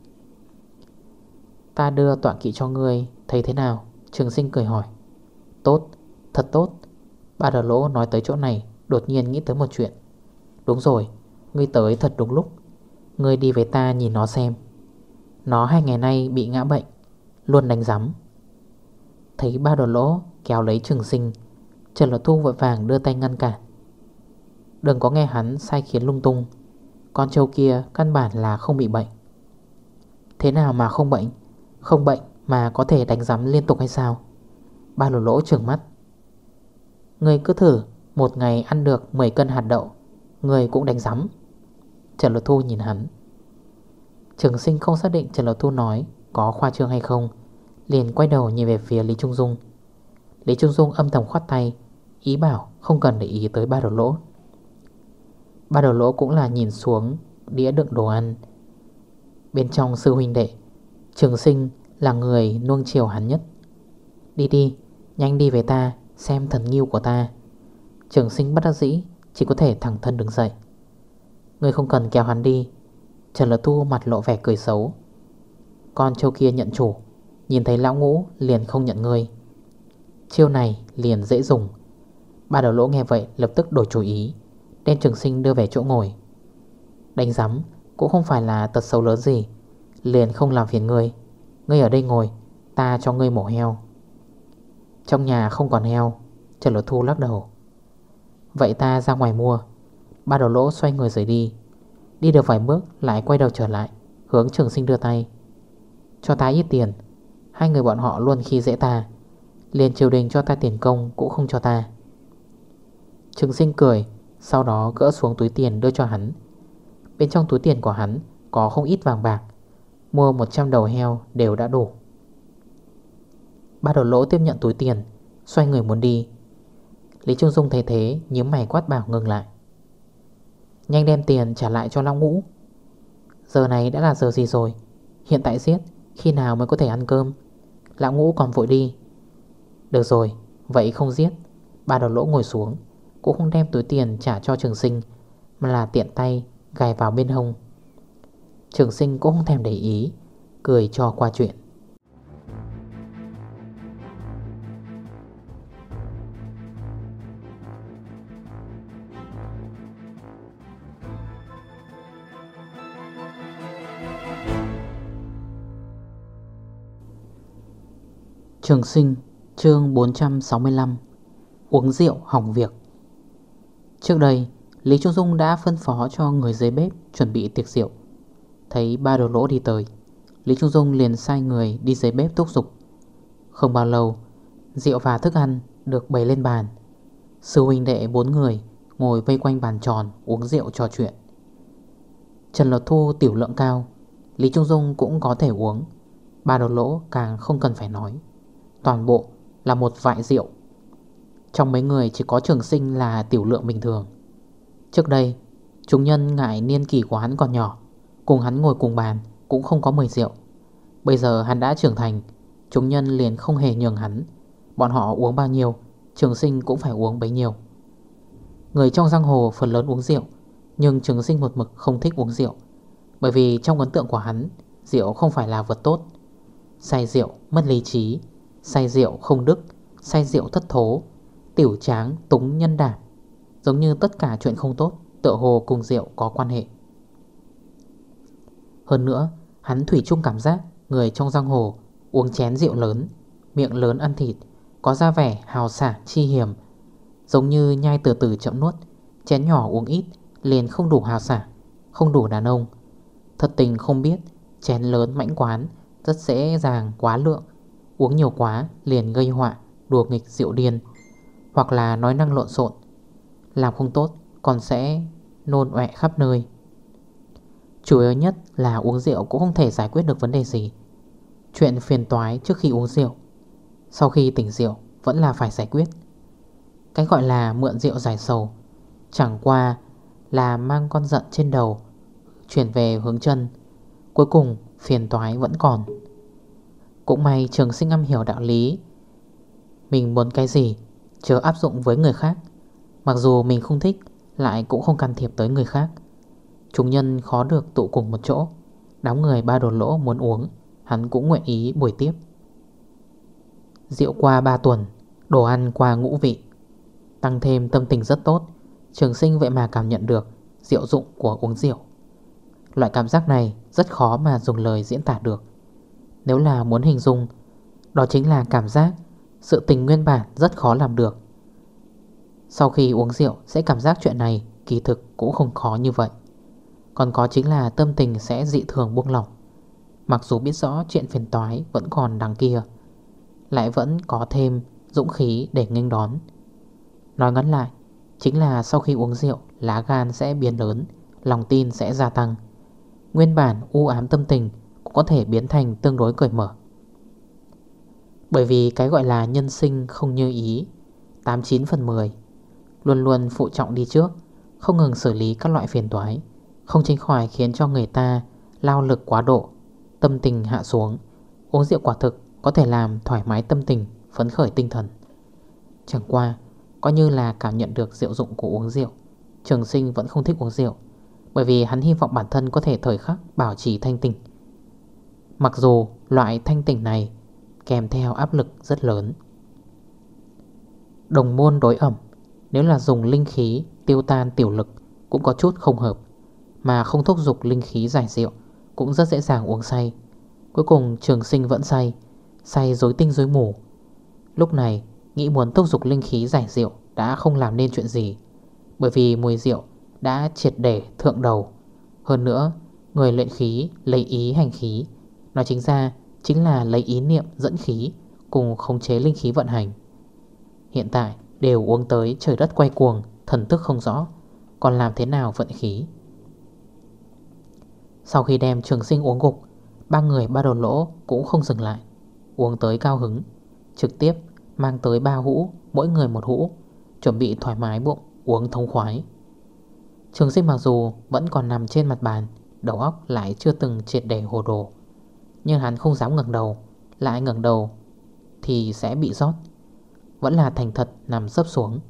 Ta đưa tọa kỵ cho ngươi, thấy thế nào? Trường Sinh cười hỏi. Tốt, thật tốt. Ba Đầu Lỗ nói tới chỗ này, đột nhiên nghĩ tới một chuyện. Đúng rồi, ngươi tới thật đúng lúc. Ngươi đi với ta nhìn nó xem. Nó hai ngày nay bị ngã bệnh, luôn đánh rắm. Thấy Ba Đầu Lỗ kéo lấy Trường Sinh, Trần Luật Thu vội vàng đưa tay ngăn cản. Đừng có nghe hắn sai khiến lung tung. Con trâu kia căn bản là không bị bệnh. Thế nào mà không bệnh? Không bệnh mà có thể đánh rắm liên tục hay sao? Ba Đầu Lỗ trừng mắt. Ngươi cứ thử một ngày ăn được mười cân hạt đậu, ngươi cũng đánh rắm. Trần Luật Thu nhìn hắn. Trường Sinh không xác định Trần Luật Thu nói có khoa trương hay không, liền quay đầu nhìn về phía Lý Trung Dung. Lý Trung Dung âm thầm khoát tay, ý bảo không cần để ý tới Ba Đầu Lỗ. Ba Đầu Lỗ cũng là nhìn xuống đĩa đựng đồ ăn. Bên trong sư huynh đệ, Trường Sinh là người nuông chiều hắn nhất. Đi đi, nhanh đi về ta, xem thần nghiêu của ta. Trường Sinh bất đắc dĩ, chỉ có thể thẳng thân đứng dậy. Ngươi không cần kéo hắn đi. Trần Luật Thu mặt lộ vẻ cười xấu. Con trâu kia nhận chủ, nhìn thấy lão ngũ liền không nhận ngươi. Chiêu này liền dễ dùng. Ba Đầu Lỗ nghe vậy lập tức đổi chủ ý, đem Trường Sinh đưa về chỗ ngồi. Đánh rắm cũng không phải là tật xấu lớn gì, liền không làm phiền ngươi. Ngươi ở đây ngồi, ta cho ngươi mổ heo. Trong nhà không còn heo. Trần Luật Thu lắc đầu. Vậy ta ra ngoài mua. Ba Đầu Lỗ xoay người rời đi. Đi được vài bước lại quay đầu trở lại, hướng Trường Sinh đưa tay. Cho ta ít tiền. Hai người bọn họ luôn khi dễ ta, liền triều đình cho ta tiền công cũng không cho ta. Trường Sinh cười, sau đó gỡ xuống túi tiền đưa cho hắn. Bên trong túi tiền của hắn có không ít vàng bạc, mua một trăm đầu heo đều đã đủ. Ba Đầu Lỗ tiếp nhận túi tiền, xoay người muốn đi. Lý Trung Dung thấy thế nhíu mày quát bảo ngừng lại. Nhanh đem tiền trả lại cho Lão Ngũ. Giờ này đã là giờ gì rồi? Hiện tại giết, khi nào mới có thể ăn cơm? Lão Ngũ còn vội đi. Được rồi, vậy không giết. Ba Đầu Lỗ ngồi xuống, cũng không đem túi tiền trả cho Trường Sinh, mà là tiện tay gài vào bên hông. Trường Sinh cũng không thèm để ý, cười cho qua chuyện. Trường Sinh chương bốn trăm sáu mươi lăm. Uống rượu hỏng việc. Trước đây Lý Trung Dung đã phân phó cho người dưới bếp chuẩn bị tiệc rượu. Thấy Ba Đầu Lỗ đi tới, Lý Trung Dung liền sai người đi dưới bếp thúc giục. Không bao lâu, rượu và thức ăn được bày lên bàn. Sư huynh đệ bốn người ngồi vây quanh bàn tròn uống rượu trò chuyện. Trần Luật Thu tiểu lượng cao, Lý Trung Dung cũng có thể uống. Ba Đầu Lỗ càng không cần phải nói, toàn bộ là một vại rượu. Trong mấy người chỉ có Trường Sinh là tiểu lượng bình thường. Trước đây chúng nhân ngại niên kỷ của hắn còn nhỏ, cùng hắn ngồi cùng bàn cũng không có mời rượu. Bây giờ hắn đã trưởng thành, chúng nhân liền không hề nhường hắn. Bọn họ uống bao nhiêu, Trường Sinh cũng phải uống bấy nhiêu. Người trong giang hồ phần lớn uống rượu, nhưng Trường Sinh một mực không thích uống rượu. Bởi vì trong ấn tượng của hắn, rượu không phải là vật tốt. Say rượu mất lý trí, say rượu không đức, say rượu thất thố, tiểu tráng túng nhân đảm. Giống như tất cả chuyện không tốt tựa hồ cùng rượu có quan hệ. Hơn nữa, hắn thủy chung cảm giác người trong giang hồ uống chén rượu lớn, miệng lớn ăn thịt, có ra vẻ hào sảng chi hiểm. Giống như nhai từ từ chậm nuốt, chén nhỏ uống ít liền không đủ hào sảng, không đủ đàn ông. Thật tình không biết chén lớn mãnh quán rất dễ dàng quá lượng, uống nhiều quá liền gây họa, đùa nghịch rượu điên, hoặc là nói năng lộn xộn, làm không tốt còn sẽ nôn ọe khắp nơi. Chủ yếu nhất là uống rượu cũng không thể giải quyết được vấn đề gì. Chuyện phiền toái trước khi uống rượu, sau khi tỉnh rượu vẫn là phải giải quyết. Cái gọi là mượn rượu giải sầu, chẳng qua là mang con giận trên đầu chuyển về hướng chân, cuối cùng phiền toái vẫn còn. Cũng may Trường Sinh am hiểu đạo lý, mình muốn cái gì chớ áp dụng với người khác. Mặc dù mình không thích, lại cũng không can thiệp tới người khác. Chúng nhân khó được tụ cùng một chỗ. Đám người ba đồ lỗ muốn uống, hắn cũng nguyện ý buổi tiếp. Rượu qua ba tuần, đồ ăn qua ngũ vị, tăng thêm tâm tình rất tốt. Trường Sinh vậy mà cảm nhận được diệu dụng của uống rượu. Loại cảm giác này rất khó mà dùng lời diễn tả được. Nếu là muốn hình dung, đó chính là cảm giác sự tình nguyên bản rất khó làm được. Sau khi uống rượu sẽ cảm giác chuyện này kỳ thực cũng không khó như vậy. Còn có chính là tâm tình sẽ dị thường buông lỏng. Mặc dù biết rõ chuyện phiền toái vẫn còn đằng kia, lại vẫn có thêm dũng khí để nghênh đón. Nói ngắn lại, chính là sau khi uống rượu, lá gan sẽ biến lớn, lòng tin sẽ gia tăng. Nguyên bản u ám tâm tình cũng có thể biến thành tương đối cởi mở. Bởi vì cái gọi là nhân sinh không như ý, tám chín phần mười, luôn luôn phụ trọng đi trước, không ngừng xử lý các loại phiền toái, không tránh khỏi khiến cho người ta lao lực quá độ, tâm tình hạ xuống. Uống rượu quả thực có thể làm thoải mái tâm tình, phấn khởi tinh thần. Chẳng qua, coi như là cảm nhận được diệu dụng của uống rượu, Trường Sinh vẫn không thích uống rượu. Bởi vì hắn hy vọng bản thân có thể thời khắc bảo trì thanh tỉnh. Mặc dù loại thanh tỉnh này kèm theo áp lực rất lớn. Đồng môn đối ẩm, nếu là dùng linh khí tiêu tan tiểu lực cũng có chút không hợp. Mà không thúc dục linh khí giải rượu cũng rất dễ dàng uống say. Cuối cùng Trường Sinh vẫn say, say rối tinh rối mù. Lúc này nghĩ muốn thúc dục linh khí giải rượu đã không làm nên chuyện gì. Bởi vì mùi rượu đã triệt để thượng đầu. Hơn nữa, người luyện khí lấy ý hành khí, nói chính ra chính là lấy ý niệm dẫn khí cùng khống chế linh khí vận hành. Hiện tại đều uống tới trời đất quay cuồng, thần thức không rõ, còn làm thế nào vận khí. Sau khi đem Trường Sinh uống gục, ba người ba đồ lỗ cũng không dừng lại, uống tới cao hứng, trực tiếp mang tới ba hũ, mỗi người một hũ, chuẩn bị thoải mái bụng uống thông khoái. Trường Sinh mặc dù vẫn còn nằm trên mặt bàn, đầu óc lại chưa từng triệt để hồ đồ, nhưng hắn không dám ngẩng đầu. Lại ngẩng đầu thì sẽ bị rót, vẫn là thành thật nằm sấp xuống.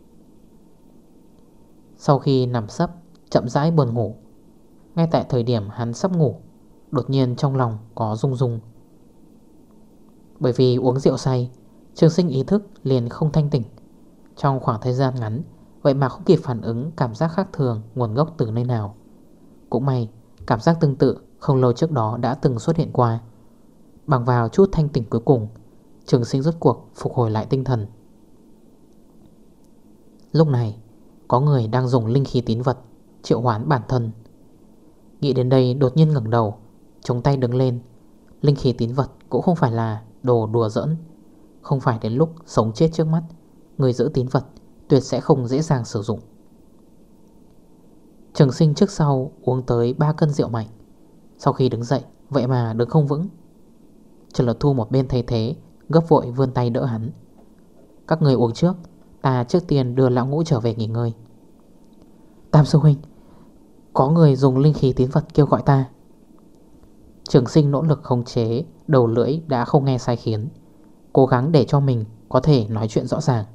Sau khi nằm sấp, chậm rãi buồn ngủ. Ngay tại thời điểm hắn sắp ngủ, đột nhiên trong lòng có rung rung. Bởi vì uống rượu say, Trường Sinh ý thức liền không thanh tỉnh. Trong khoảng thời gian ngắn, vậy mà không kịp phản ứng cảm giác khác thường nguồn gốc từ nơi nào. Cũng may, cảm giác tương tự không lâu trước đó đã từng xuất hiện qua. Bằng vào chút thanh tỉnh cuối cùng, Trường Sinh rốt cuộc phục hồi lại tinh thần. Lúc này, có người đang dùng linh khí tín vật triệu hoán bản thân. Nghĩ đến đây đột nhiên ngẩng đầu, chống tay đứng lên. Linh khí tín vật cũng không phải là đồ đùa giỡn. Không phải đến lúc sống chết trước mắt, người giữ tín vật tuyệt sẽ không dễ dàng sử dụng. Trường Sinh trước sau uống tới ba cân rượu mạnh. Sau khi đứng dậy, vậy mà đứng không vững. Trần Lột Thu một bên thấy thế, gấp vội vươn tay đỡ hắn. Các người uống trước, ta trước tiên đưa lão ngũ trở về nghỉ ngơi. Tam sư huynh, có người dùng linh khí tín vật kêu gọi ta. Trường Sinh nỗ lực khống chế, đầu lưỡi đã không nghe sai khiến, cố gắng để cho mình có thể nói chuyện rõ ràng.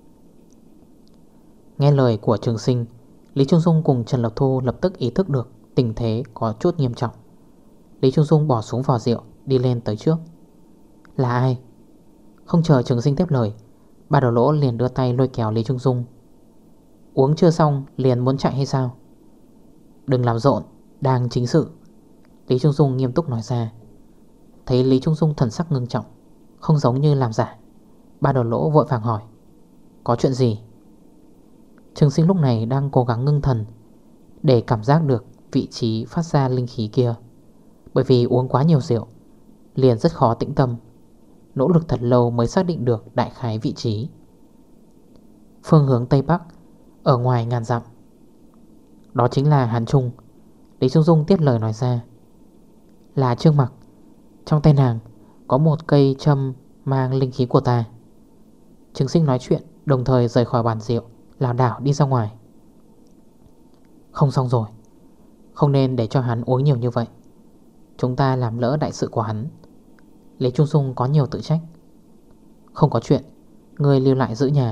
Nghe lời của Trường Sinh, Lý Trung Dung cùng Trần Lộc Thu lập tức ý thức được tình thế có chút nghiêm trọng. Lý Trung Dung bỏ xuống vò rượu, đi lên tới trước. Là ai? Không chờ Trường Sinh tiếp lời, ba đầu lỗ liền đưa tay lôi kéo Lý Trung Dung. Uống chưa xong liền muốn chạy hay sao? Đừng làm rộn, đang chính sự, Lý Trung Dung nghiêm túc nói ra. Thấy Lý Trung Dung thần sắc ngưng trọng, không giống như làm giả, ba đầu lỗ vội vàng hỏi. Có chuyện gì? Trường Sinh lúc này đang cố gắng ngưng thần để cảm giác được vị trí phát ra linh khí kia. Bởi vì uống quá nhiều rượu, liền rất khó tĩnh tâm, nỗ lực thật lâu mới xác định được đại khái vị trí. Phương hướng Tây Bắc, ở ngoài ngàn dặm. Đó chính là Hàn Trung. Lý Trung Dung tiếp lời nói ra. Là Trương Mặc. Trong tay nàng có một cây châm mang linh khí của ta. Trường Sinh nói chuyện, đồng thời rời khỏi bàn rượu, lảo đảo đi ra ngoài. Không xong rồi, không nên để cho hắn uống nhiều như vậy, chúng ta làm lỡ đại sự của hắn. Lý Trung Dung có nhiều tự trách. Không có chuyện, ngươi lưu lại giữ nhà,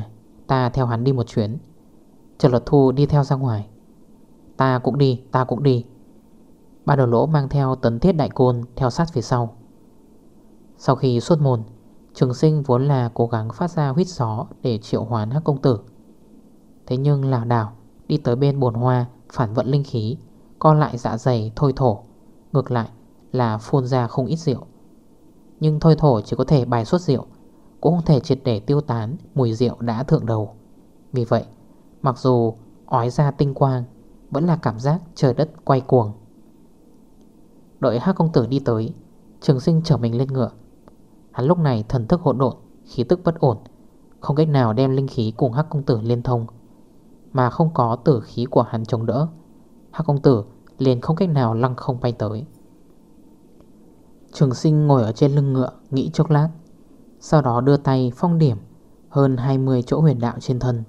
Ta theo hắn đi một chuyến. Trần Luật Thu đi theo ra ngoài. Ta cũng đi, ta cũng đi. Ba Đầu Lỗ mang theo Tấn Thiết Đại Côn theo sát phía sau. Sau khi xuất môn, Trường Sinh vốn là cố gắng phát ra huýt gió để triệu hoán Hắc Công Tử. Thế nhưng lảo đảo đi tới bên bồn hoa phản vận linh khí, co lại dạ dày thôi thổ, ngược lại là phun ra không ít rượu. Nhưng thôi thổ chỉ có thể bài xuất rượu, cũng không thể triệt để tiêu tán mùi rượu đã thượng đầu. Vì vậy, mặc dù ói ra tinh quang, vẫn là cảm giác trời đất quay cuồng. Đợi Hắc Công Tử đi tới, Trường Sinh trở mình lên ngựa. Hắn lúc này thần thức hỗn độn, khí tức bất ổn, không cách nào đem linh khí cùng Hắc Công Tử liên thông. Mà không có tử khí của hắn chống đỡ, Hắc Công Tử liền không cách nào lăng không bay tới. Trường Sinh ngồi ở trên lưng ngựa nghĩ chốc lát, sau đó đưa tay phong điểm hơn hai mươi chỗ huyệt đạo trên thân.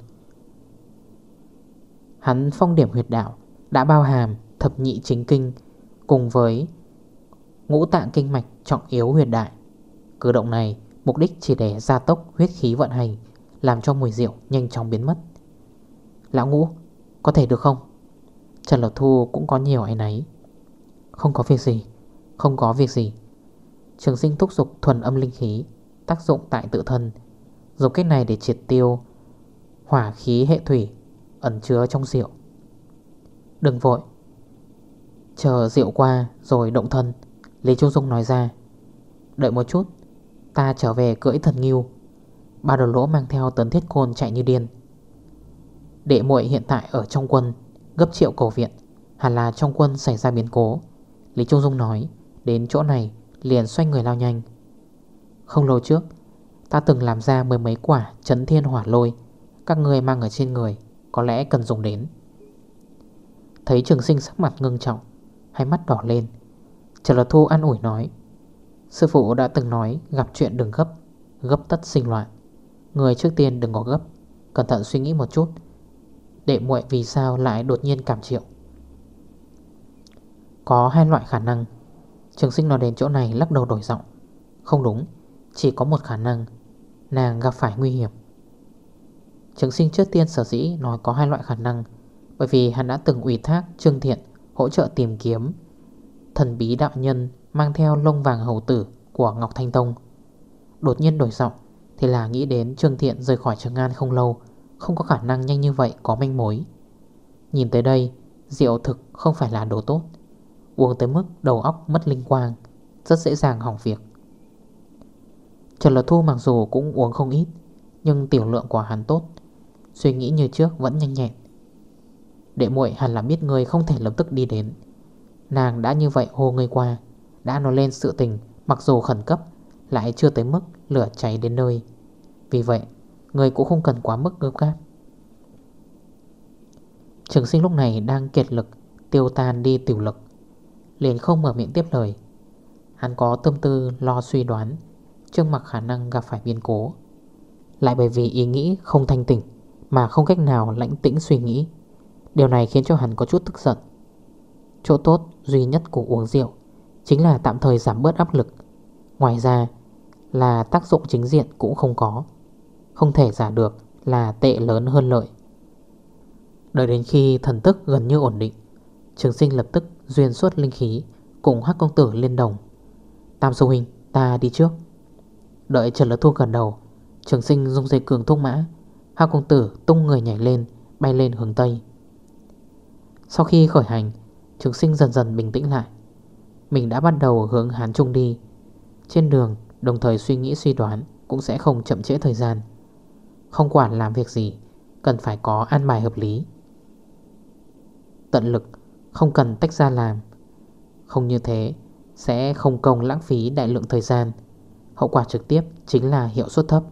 Hắn phong điểm huyệt đạo đã bao hàm thập nhị chính kinh cùng với ngũ tạng kinh mạch trọng yếu huyệt đại. Cử động này mục đích chỉ để gia tốc huyết khí vận hành, làm cho mùi rượu nhanh chóng biến mất. Lão Ngũ, có thể được không? Trần Lộc Thu cũng có nhiều áy náy. Không có việc gì, không có việc gì. Trường Sinh thúc dục thuần âm linh khí, tác dụng tại tự thân, dùng cách này để triệt tiêu hỏa khí hệ thủy ẩn chứa trong rượu. Đừng vội, chờ rượu qua rồi động thân. Lý Trung Dung nói ra. Đợi một chút, ta trở về cưỡi thần ngưu. Ba Đầu Lỗ mang theo Tấn Thiết Côn chạy như điên. Đệ muội hiện tại ở trong quân, gấp triệu cầu viện, hẳn là trong quân xảy ra biến cố. Lý Trung Dung nói. Đến chỗ này liền xoay người lao nhanh. Không lâu trước, ta từng làm ra mười mấy quả Chấn Thiên Hỏa Lôi, các người mang ở trên người, có lẽ cần dùng đến. Thấy Trường Sinh sắc mặt ngưng trọng, hai mắt đỏ lên, Trần Lật Thu an ủi nói. Sư phụ đã từng nói gặp chuyện đừng gấp, gấp tất sinh loạn. Người trước tiên đừng có gấp, cẩn thận suy nghĩ một chút. Đệ muội vì sao lại đột nhiên cảm triệu? Có hai loại khả năng. Trường Sinh nói đến chỗ này lắc đầu đổi giọng. Không đúng, chỉ có một khả năng, nàng gặp phải nguy hiểm. Trường Sinh trước tiên sở dĩ nói có hai loại khả năng, bởi vì hắn đã từng ủy thác Trương Thiện hỗ trợ tìm kiếm thần bí đạo nhân mang theo lông vàng hầu tử của Ngọc Thanh Tông. Đột nhiên đổi giọng thì là nghĩ đến Trương Thiện rời khỏi Trường An không lâu, không có khả năng nhanh như vậy có manh mối. Nhìn tới đây, rượu thực không phải là đồ tốt, uống tới mức đầu óc mất linh quang, rất dễ dàng hỏng việc. Trần Lật Thu mặc dù cũng uống không ít, nhưng tiểu lượng của hắn tốt, suy nghĩ như trước vẫn nhanh nhẹn. Đệ muội hẳn là biết người không thể lập tức đi đến. Nàng đã như vậy hô ngươi qua, đã nói lên sự tình, mặc dù khẩn cấp, lại chưa tới mức lửa cháy đến nơi. Vì vậy, người cũng không cần quá mức gấp gáp. Trường Sinh lúc này đang kiệt lực, tiêu tan đi tiểu lực, liền không mở miệng tiếp lời. Hắn có tâm tư lo suy đoán Trương Mặc khả năng gặp phải biến cố, lại bởi vì ý nghĩ không thanh tỉnh mà không cách nào lãnh tĩnh suy nghĩ. Điều này khiến cho hắn có chút tức giận. Chỗ tốt duy nhất của uống rượu chính là tạm thời giảm bớt áp lực, ngoài ra là tác dụng chính diện cũng không có, không thể giả được là tệ lớn hơn lợi. Đợi đến khi thần thức gần như ổn định, Trường Sinh lập tức duyên suốt linh khí cùng Hắc Công Tử liên đồng. Tam sư huynh, ta đi trước. Đợi Trần Lật Thu gần đầu, Trường Sinh dùng dây cường thúc mã, Hắc Công Tử tung người nhảy lên, bay lên hướng Tây. Sau khi khởi hành, Trường Sinh dần dần bình tĩnh lại. Mình đã bắt đầu hướng Hán Trung đi. Trên đường đồng thời suy nghĩ suy đoán cũng sẽ không chậm trễ thời gian. Không quản làm việc gì, cần phải có an bài hợp lý, tận lực, không cần tách ra làm. Không như thế sẽ không công lãng phí đại lượng thời gian. Hậu quả trực tiếp chính là hiệu suất thấp.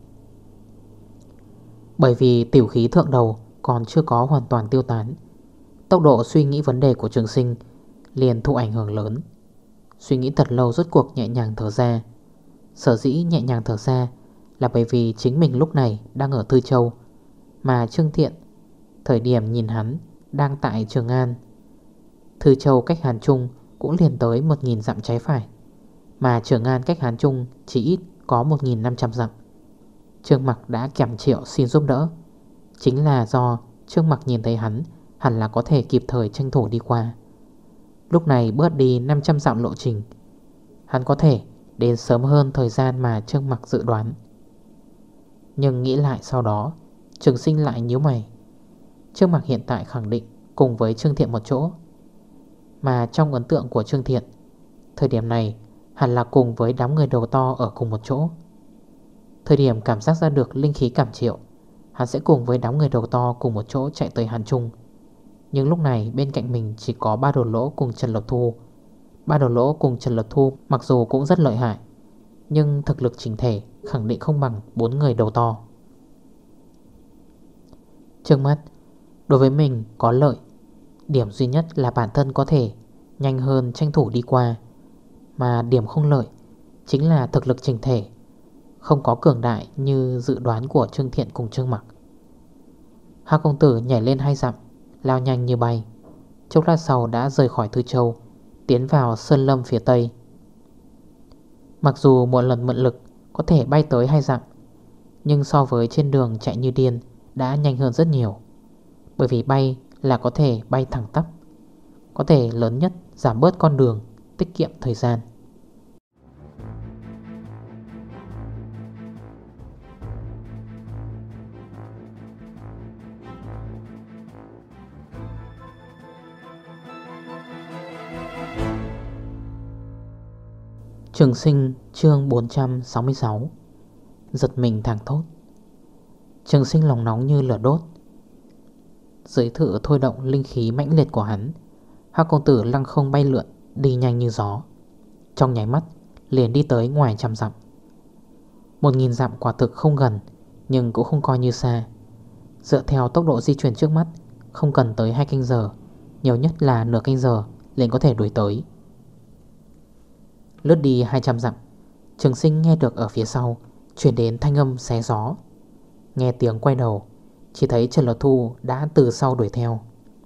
Bởi vì tiểu khí thượng đầu còn chưa có hoàn toàn tiêu tán, tốc độ suy nghĩ vấn đề của Trường Sinh liền thụ ảnh hưởng lớn. Suy nghĩ thật lâu rốt cuộc nhẹ nhàng thở ra. Sở dĩ nhẹ nhàng thở ra là bởi vì chính mình lúc này đang ở Thư Châu, mà Trương Thiện thời điểm nhìn hắn đang tại Trường An. Thư Châu cách Hán Trung cũng liền tới một nghìn dặm trái phải, mà Trường An cách Hán Trung chỉ ít có một nghìn năm trăm dặm. Trương Mặc đã kèm triệu xin giúp đỡ, chính là do Trương Mặc nhìn thấy hắn hẳn là có thể kịp thời tranh thủ đi qua. Lúc này bớt đi năm trăm dặm lộ trình, hắn có thể đến sớm hơn thời gian mà Trương Mặc dự đoán. Nhưng nghĩ lại sau đó, Trường Sinh lại nhíu mày. Trương Mặc hiện tại khẳng định cùng với Trương Thiện một chỗ, mà trong ấn tượng của Trương Thiện, thời điểm này hẳn là cùng với đám người đầu to ở cùng một chỗ. Thời điểm cảm giác ra được linh khí cảm triệu, hắn sẽ cùng với đám người đầu to cùng một chỗ chạy tới Hàn Trung. Nhưng lúc này bên cạnh mình chỉ có Ba Đồ Lỗ cùng Trần Lập Thu. Ba Đồ Lỗ cùng Trần Lập Thu mặc dù cũng rất lợi hại, nhưng thực lực chỉnh thể khẳng định không bằng bốn người đầu to. Trước mắt, đối với mình có lợi, điểm duy nhất là bản thân có thể nhanh hơn tranh thủ đi qua. Mà điểm không lợi chính là thực lực chỉnh thể không có cường đại như dự đoán của Trương Thiện cùng Trương Mặc. Hắc công tử nhảy lên hai dặm, lao nhanh như bay. Chốc lát sau đã rời khỏi Thư Châu, tiến vào Sơn Lâm phía Tây. Mặc dù một lần mượn lực có thể bay tới hai dặm, nhưng so với trên đường chạy như điên đã nhanh hơn rất nhiều. Bởi vì bay là có thể bay thẳng tắp, có thể lớn nhất giảm bớt con đường, tiết kiệm thời gian. Trường Sinh chương bốn trăm sáu mươi sáu. Giật mình thẳng thốt. Trường Sinh lòng nóng như lửa đốt. Dưới thử thôi động linh khí mãnh liệt của hắn, Hắc công tử lăng không bay lượn, đi nhanh như gió. Trong nháy mắt liền đi tới ngoài trăm dặm. Một nghìn dặm quả thực không gần, nhưng cũng không coi như xa. Dựa theo tốc độ di chuyển trước mắt, không cần tới hai canh giờ, nhiều nhất là nửa canh giờ liền có thể đuổi tới. Lướt đi hai trăm dặm, Trường Sinh nghe được ở phía sau chuyển đến thanh âm xé gió. Nghe tiếng quay đầu, chỉ thấy Trần Lập Thu đã từ sau đuổi theo.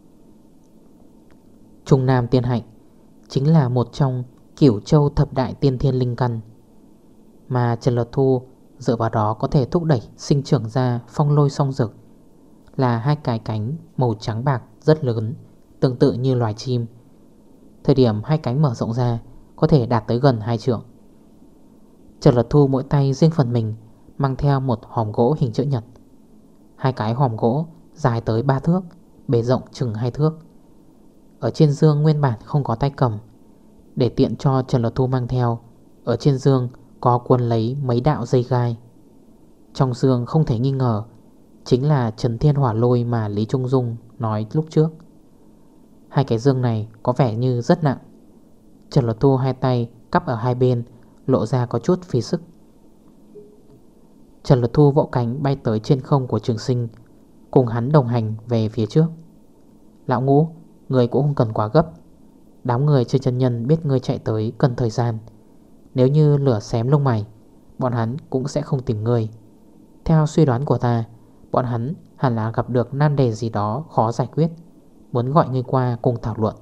Trung Nam Tiên Hạnh chính là một trong Cửu Châu thập đại tiên thiên linh căn, mà Trần Lập Thu dựa vào đó có thể thúc đẩy sinh trưởng ra phong lôi song dực, là hai cái cánh màu trắng bạc rất lớn, tương tự như loài chim. Thời điểm hai cánh mở rộng ra có thể đạt tới gần hai trượng. Trần Lập Thu mỗi tay riêng phần mình mang theo một hòm gỗ hình chữ nhật. Hai cái hòm gỗ dài tới ba thước, bề rộng chừng hai thước. Ở trên dương nguyên bản không có tay cầm, để tiện cho Trần Lập Thu mang theo, ở trên dương có cuốn lấy mấy đạo dây gai. Trong dương không thể nghi ngờ chính là Trấn Thiên Hỏa Lôi mà Lý Trung Dung nói lúc trước. Hai cái dương này có vẻ như rất nặng. Trần Lập Thu hai tay cắp ở hai bên, lộ ra có chút phí sức. Trần Lập Thu vỗ cánh bay tới trên không của Trường Sinh, cùng hắn đồng hành về phía trước. Lão Ngũ, người cũng không cần quá gấp. Đám người chơi chân nhân biết người chạy tới cần thời gian. Nếu như lửa xém lông mày, bọn hắn cũng sẽ không tìm người. Theo suy đoán của ta, bọn hắn hẳn là gặp được nan đề gì đó khó giải quyết, muốn gọi người qua cùng thảo luận.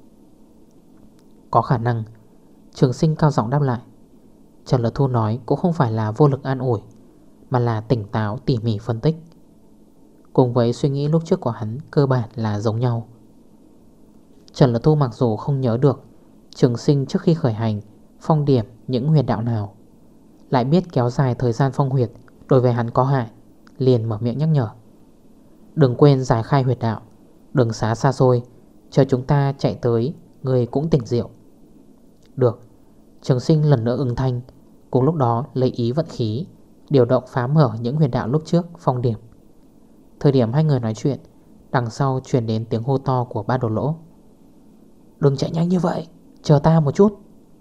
Có khả năng. Trường Sinh cao giọng đáp lại. Trần Lập Thu nói cũng không phải là vô lực an ủi, mà là tỉnh táo tỉ mỉ phân tích. Cùng với suy nghĩ lúc trước của hắn cơ bản là giống nhau. Trần Lập Thu mặc dù không nhớ được Trường Sinh trước khi khởi hành phong điểm những huyệt đạo nào, lại biết kéo dài thời gian phong huyệt đối với hắn có hại, liền mở miệng nhắc nhở. Đừng quên giải khai huyệt đạo, đừng xá xa xôi, chờ chúng ta chạy tới người cũng tỉnh rượu. Được. Trường Sinh lần nữa ứng thanh, cùng lúc đó lấy ý vận khí, điều động phá mở những huyệt đạo lúc trước phong điểm. Thời điểm hai người nói chuyện, đằng sau truyền đến tiếng hô to của Ba Đồ Lỗ. Đừng chạy nhanh như vậy, chờ ta một chút.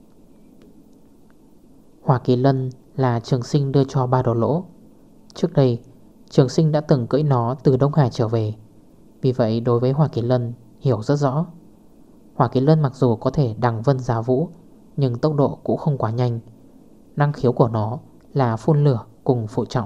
Hỏa Kỳ Lân là Trường Sinh đưa cho Ba Đồ Lỗ. Trước đây Trường Sinh đã từng cưỡi nó từ Đông Hải trở về, vì vậy đối với Hỏa Kỳ Lân hiểu rất rõ. Hỏa Kỳ Lân mặc dù có thể đằng vân giá vũ, nhưng tốc độ cũng không quá nhanh. Năng khiếu của nó là phun lửa cùng phụ trọng.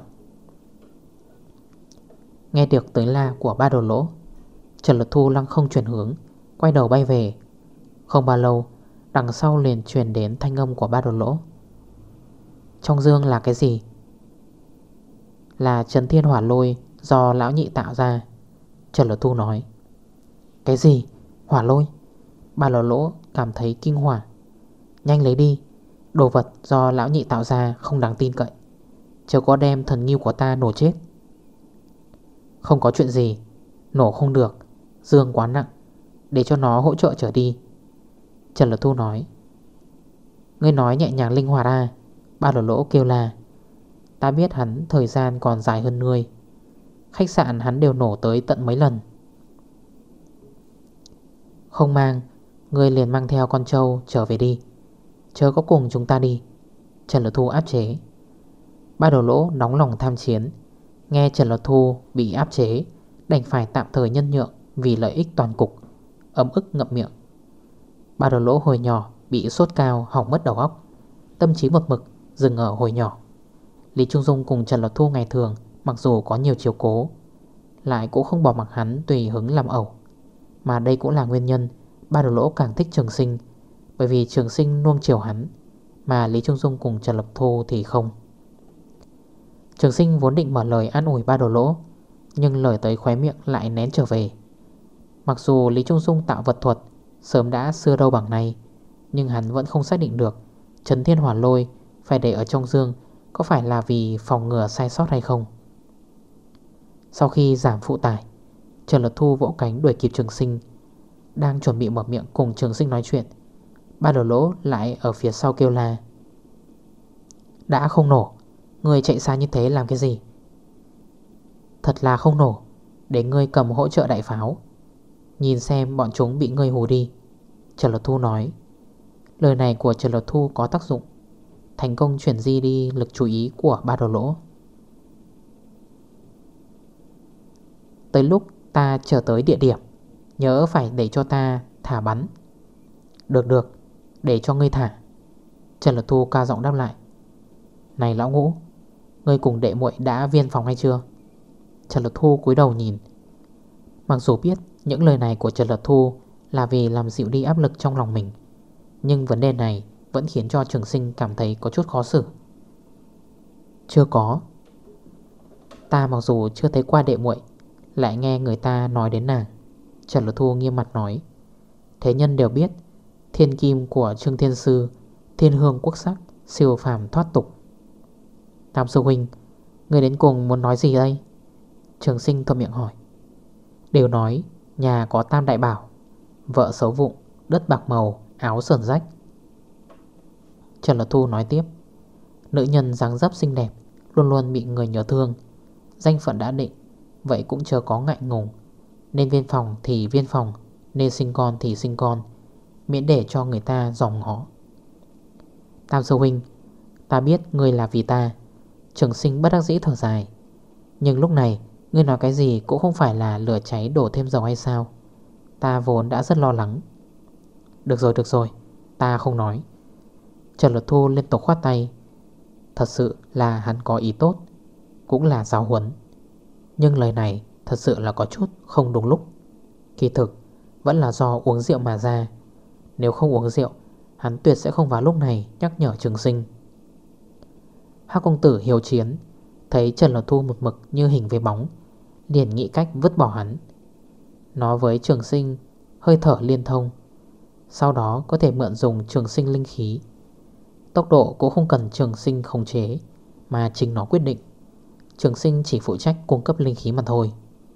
Nghe được tới la của Ba Đồ Lỗ, Trần Lập Thu lăng không chuyển hướng, quay đầu bay về. Không bao lâu, đằng sau liền truyền đến thanh âm của Ba Đồ Lỗ. Trong dương là cái gì? Là Trấn Thiên Hỏa Lôi do lão nhị tạo ra. Trần Lột Thu nói. Cái gì? Hỏa lôi? Ba lỗ lỗ cảm thấy kinh hoàng. Nhanh lấy đi. Đồ vật do lão nhị tạo ra không đáng tin cậy. Chớ có đem thần nghiêu của ta nổ chết. Không có chuyện gì. Nổ không được. Dương quá nặng. Để cho nó hỗ trợ trở đi. Trần Lột Thu nói. Ngươi nói nhẹ nhàng linh hoạt à? Ba lỗ lỗ kêu là. Ta biết hắn thời gian còn dài hơn ngươi. Khách sạn hắn đều nổ tới tận mấy lần. Không mang. Ngươi liền mang theo con trâu trở về đi. Chớ có cùng chúng ta đi. Trần Lột Thu áp chế. Ba đầu lỗ nóng lòng tham chiến. Nghe Trần Lột Thu bị áp chế, đành phải tạm thời nhân nhượng vì lợi ích toàn cục. Ấm ức ngậm miệng. Ba đầu lỗ hồi nhỏ bị sốt cao hỏng mất đầu óc. Tâm trí một mực dừng ở hồi nhỏ. Lý Trung Dung cùng Trần Lột Thu ngày thường mặc dù có nhiều chiếu cố, lại cũng không bỏ mặc hắn tùy hứng làm ẩu. Mà đây cũng là nguyên nhân ba đầu lỗ càng thích Trường Sinh. Bởi vì Trường Sinh nuông chiều hắn, mà Lý Trung Dung cùng Trần Lột Thu thì không. Trường Sinh vốn định mở lời an ủi ba đầu lỗ, nhưng lời tới khóe miệng lại nén trở về. Mặc dù Lý Trung Dung tạo vật thuật sớm đã xưa đâu bằng nay, nhưng hắn vẫn không xác định được Trấn Thiên Hỏa Lôi phải để ở trong dương có phải là vì phòng ngừa sai sót hay không. Sau khi giảm phụ tải, Trần Lột Thu vỗ cánh đuổi kịp Trường Sinh. Đang chuẩn bị mở miệng cùng Trường Sinh nói chuyện, ba đầu lỗ lại ở phía sau kêu la. Đã không nổ, người chạy xa như thế làm cái gì? Thật là không nổ. Để ngươi cầm hỗ trợ đại pháo, nhìn xem bọn chúng bị ngươi hù đi. Trần Lột Thu nói. Lời này của Trần Lột Thu có tác dụng, thành công chuyển di đi lực chú ý của ba đầu lỗ. Tới lúc ta trở tới địa điểm, nhớ phải để cho ta thả bắn. Được được, để cho ngươi thả. Trần Lột Thu cao giọng đáp lại. Này lão ngũ, ngươi cùng đệ muội đã viên phòng hay chưa? Trần Lột Thu cúi đầu nhìn. Mặc dù biết những lời này của Trần Lột Thu là vì làm dịu đi áp lực trong lòng mình, nhưng vấn đề này vẫn khiến cho Trường Sinh cảm thấy có chút khó xử. Chưa có. Ta mặc dù chưa thấy qua đệ muội, lại nghe người ta nói đến nàng. Trần Lột Thu nghiêm mặt nói. Thế nhân đều biết thiên kim của Trương Thiên Sư, thiên hương quốc sắc, siêu phàm thoát tục. Tam sư huynh, người đến cùng muốn nói gì đây? Trường Sinh thuận miệng hỏi. Đều nói nhà có tam đại bảo, vợ xấu vụng, đất bạc màu, áo sờn rách. Trần Lột Thu nói tiếp. Nữ nhân dáng dấp xinh đẹp luôn luôn bị người nhớ thương. Danh phận đã định, vậy cũng chưa có ngại ngùng. Nên viên phòng thì viên phòng, nên sinh con thì sinh con, miễn để cho người ta dòm ngó. Tam sư huynh, ta biết ngươi là vì ta. Trường Sinh bất đắc dĩ thở dài. Nhưng lúc này ngươi nói cái gì cũng không phải là lửa cháy đổ thêm dầu hay sao? Ta vốn đã rất lo lắng. Được rồi được rồi, ta không nói. Trần Lột Thu liên tục khoát tay. Thật sự là hắn có ý tốt, cũng là giáo huấn. Nhưng lời này thật sự là có chút không đúng lúc. Kỳ thực vẫn là do uống rượu mà ra. Nếu không uống rượu, hắn tuyệt sẽ không vào lúc này nhắc nhở Trường Sinh. Hắc công tử Hiếu Chiến thấy Trần Lột Thu một mực như hình với bóng, liền nghĩ cách vứt bỏ hắn. Nói với Trường Sinh hơi thở liên thông, sau đó có thể mượn dùng Trường Sinh linh khí. Tốc độ cũng không cần Trường Sinh khống chế, mà chính nó quyết định. Trường Sinh chỉ phụ trách cung cấp linh khí mà thôi.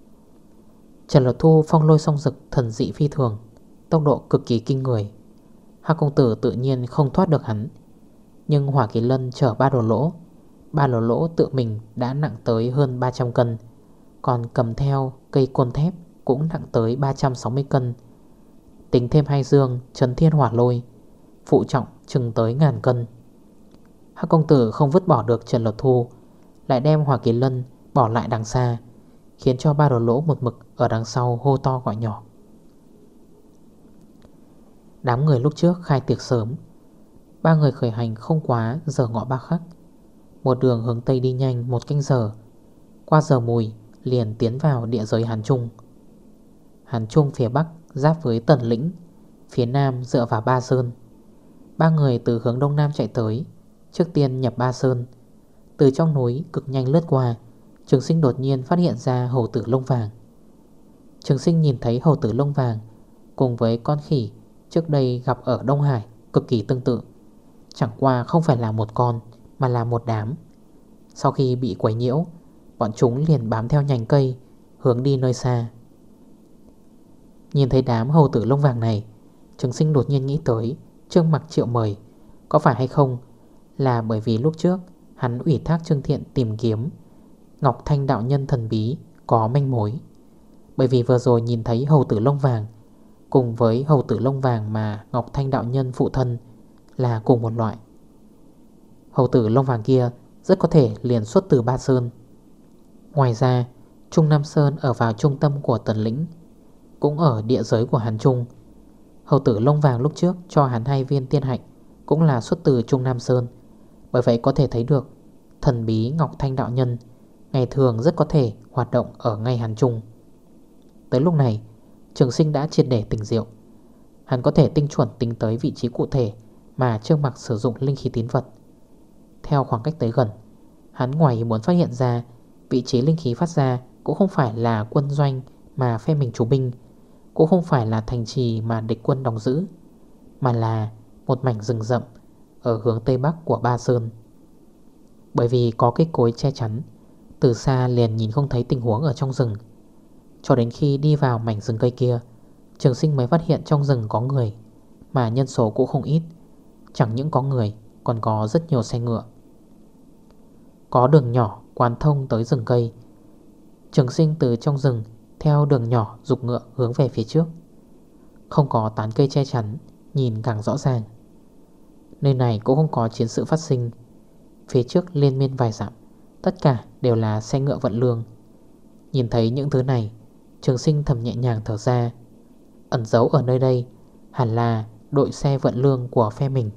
Trần Lột Thu phong lôi song dực thần dị phi thường, tốc độ cực kỳ kinh người. Hắc công tử tự nhiên không thoát được hắn. Nhưng Hỏa Kỳ Lân chở ba đồ lỗ, ba đồ lỗ tự mình đã nặng tới hơn ba trăm cân, còn cầm theo cây côn thép cũng nặng tới ba trăm sáu mươi cân. Tính thêm hai dương Trấn Thiên Hỏa Lôi, phụ trọng chừng tới ngàn cân. Hắc công tử không vứt bỏ được Trần Lột Thu, lại đem Hỏa Kỳ Lân bỏ lại đằng xa, khiến cho ba đồ lỗ một mực ở đằng sau hô to gọi nhỏ. Đám người lúc trước khai tiệc sớm, ba người khởi hành không quá giờ ngọ ba khắc. Một đường hướng Tây đi nhanh một canh giờ, qua giờ mùi liền tiến vào địa giới Hán Trung. Hán Trung phía Bắc giáp với Tần Lĩnh, phía Nam dựa vào Ba Sơn. Ba người từ hướng Đông Nam chạy tới, trước tiên nhập Ba Sơn, từ trong núi cực nhanh lướt qua, Trường sinh đột nhiên phát hiện ra hầu tử lông vàng. Trường sinh nhìn thấy hầu tử lông vàng cùng với con khỉ trước đây gặp ở Đông Hải cực kỳ tương tự. Chẳng qua không phải là một con mà là một đám. Sau khi bị quấy nhiễu, bọn chúng liền bám theo nhành cây hướng đi nơi xa. Nhìn thấy đám hầu tử lông vàng này, Trường sinh đột nhiên nghĩ tới Trương Mặc triệu mời. Có phải hay không là bởi vì lúc trước hắn ủy thác Trương Thiện tìm kiếm Ngọc Thanh đạo nhân thần bí có manh mối. Bởi vì vừa rồi nhìn thấy hầu tử lông vàng cùng với hầu tử lông vàng mà Ngọc Thanh đạo nhân phụ thân là cùng một loại. Hầu tử lông vàng kia rất có thể liền xuất từ Ba Sơn. Ngoài ra, Trung Nam Sơn ở vào trung tâm của Tần Lĩnh, cũng ở địa giới của Hàn Trung. Hầu tử lông vàng lúc trước cho hắn hai viên tiên hạnh cũng là xuất từ Trung Nam Sơn. Bởi vậy có thể thấy được thần bí Ngọc Thanh đạo nhân ngày thường rất có thể hoạt động ở ngay Hàn Trung. Tới lúc này, Trường sinh đã triệt để tỉnh rượu. Hắn có thể tinh chuẩn tính tới vị trí cụ thể mà Trương Mặc sử dụng linh khí tín vật. Theo khoảng cách tới gần, hắn ngoài ý muốn phát hiện ra vị trí linh khí phát ra cũng không phải là quân doanh mà phe mình trú binh, cũng không phải là thành trì mà địch quân đóng giữ, mà là một mảnh rừng rậm ở hướng tây bắc của Ba Sơn. Bởi vì có cây cối che chắn, từ xa liền nhìn không thấy tình huống ở trong rừng. Cho đến khi đi vào mảnh rừng cây kia, Trường sinh mới phát hiện trong rừng có người, mà nhân số cũng không ít. Chẳng những có người, còn có rất nhiều xe ngựa. Có đường nhỏ quán thông tới rừng cây. Trường sinh từ trong rừng theo đường nhỏ dục ngựa hướng về phía trước. Không có tán cây che chắn, nhìn càng rõ ràng. Nơi này cũng không có chiến sự phát sinh. Phía trước liên miên vài dặm, tất cả đều là xe ngựa vận lương. Nhìn thấy những thứ này, Trường sinh thầm nhẹ nhàng thở ra. Ẩn giấu ở nơi đây hẳn là đội xe vận lương của phe mình.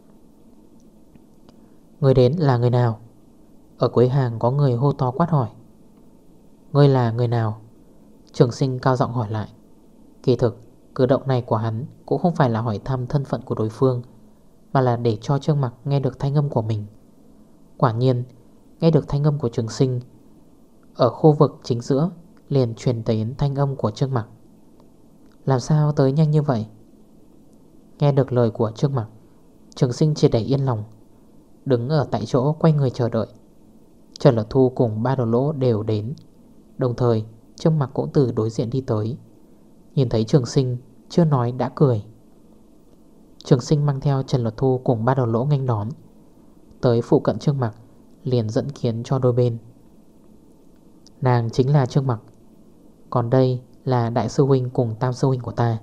Người đến là người nào? Ở cuối hàng có người hô to quát hỏi. Ngươi là người nào? Trường sinh cao giọng hỏi lại. Kỳ thực, cử động này của hắn cũng không phải là hỏi thăm thân phận của đối phương, mà là để cho Trương Mặc nghe được thanh âm của mình. Quả nhiên, nghe được thanh âm của Trường sinh, ở khu vực chính giữa liền truyền đến thanh âm của Trương Mặc. Làm sao tới nhanh như vậy? Nghe được lời của Trương Mặc, Trường sinh triệt để yên lòng, đứng ở tại chỗ quay người chờ đợi. Trần Lật Thu cùng Ba Đầu Lỗ đều đến. Đồng thời Trương Mặc cũng từ đối diện đi tới. Nhìn thấy Trường sinh chưa nói đã cười. Trường sinh mang theo Trần Lật Thu cùng Ba Đầu Lỗ nghênh đón. Tới phụ cận Trương Mặc liền dẫn kiến cho đôi bên. Nàng chính là Trương Mặc, còn đây là Đại sư huynh cùng Tam sư huynh của ta.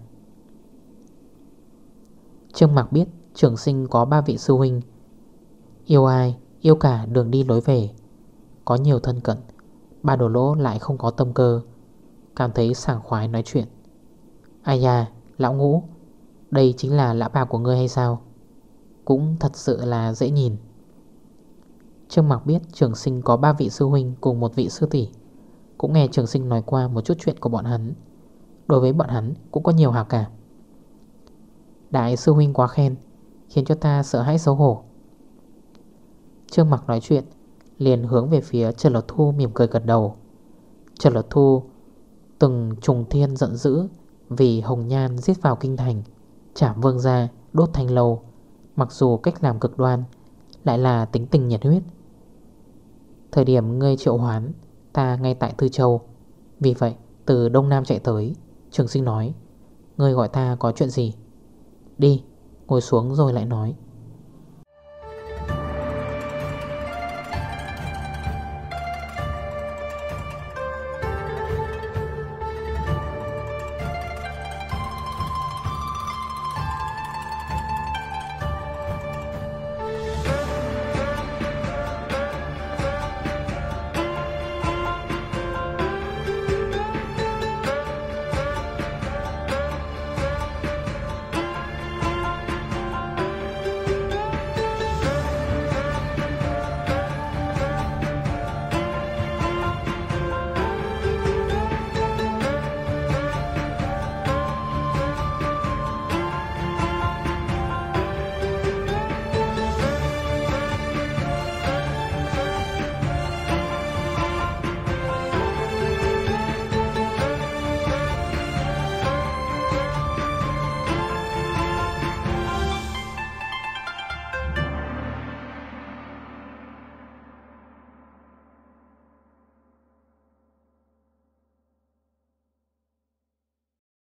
Trương Mặc biết Trường sinh có ba vị sư huynh. Yêu ai yêu cả đường đi lối về. Có nhiều thân cận. Ba Đầu Lỗ lại không có tâm cơ, cảm thấy sảng khoái nói chuyện. Ai da, lão Ngũ, đây chính là lão bà của ngươi hay sao? Cũng thật sự là dễ nhìn. Trương Mặc biết Trường sinh có ba vị sư huynh cùng một vị sư tỷ, cũng nghe Trường sinh nói qua một chút chuyện của bọn hắn. Đối với bọn hắn cũng có nhiều hảo cảm. Đại sư huynh quá khen, khiến cho ta sợ hãi xấu hổ. Trương Mặc nói chuyện liền hướng về phía Trần Lật Thu mỉm cười gật đầu. Trần Lật Thu từng trùng thiên giận dữ vì Hồng Nhan giết vào kinh thành, chảm vương gia, đốt thanh lâu. Mặc dù cách làm cực đoan, lại là tính tình nhiệt huyết. Thời điểm ngươi triệu hoán, ta ngay tại Tư Châu. Vì vậy từ Đông Nam chạy tới. Trường sinh nói, ngươi gọi ta có chuyện gì? Đi, ngồi xuống rồi lại nói.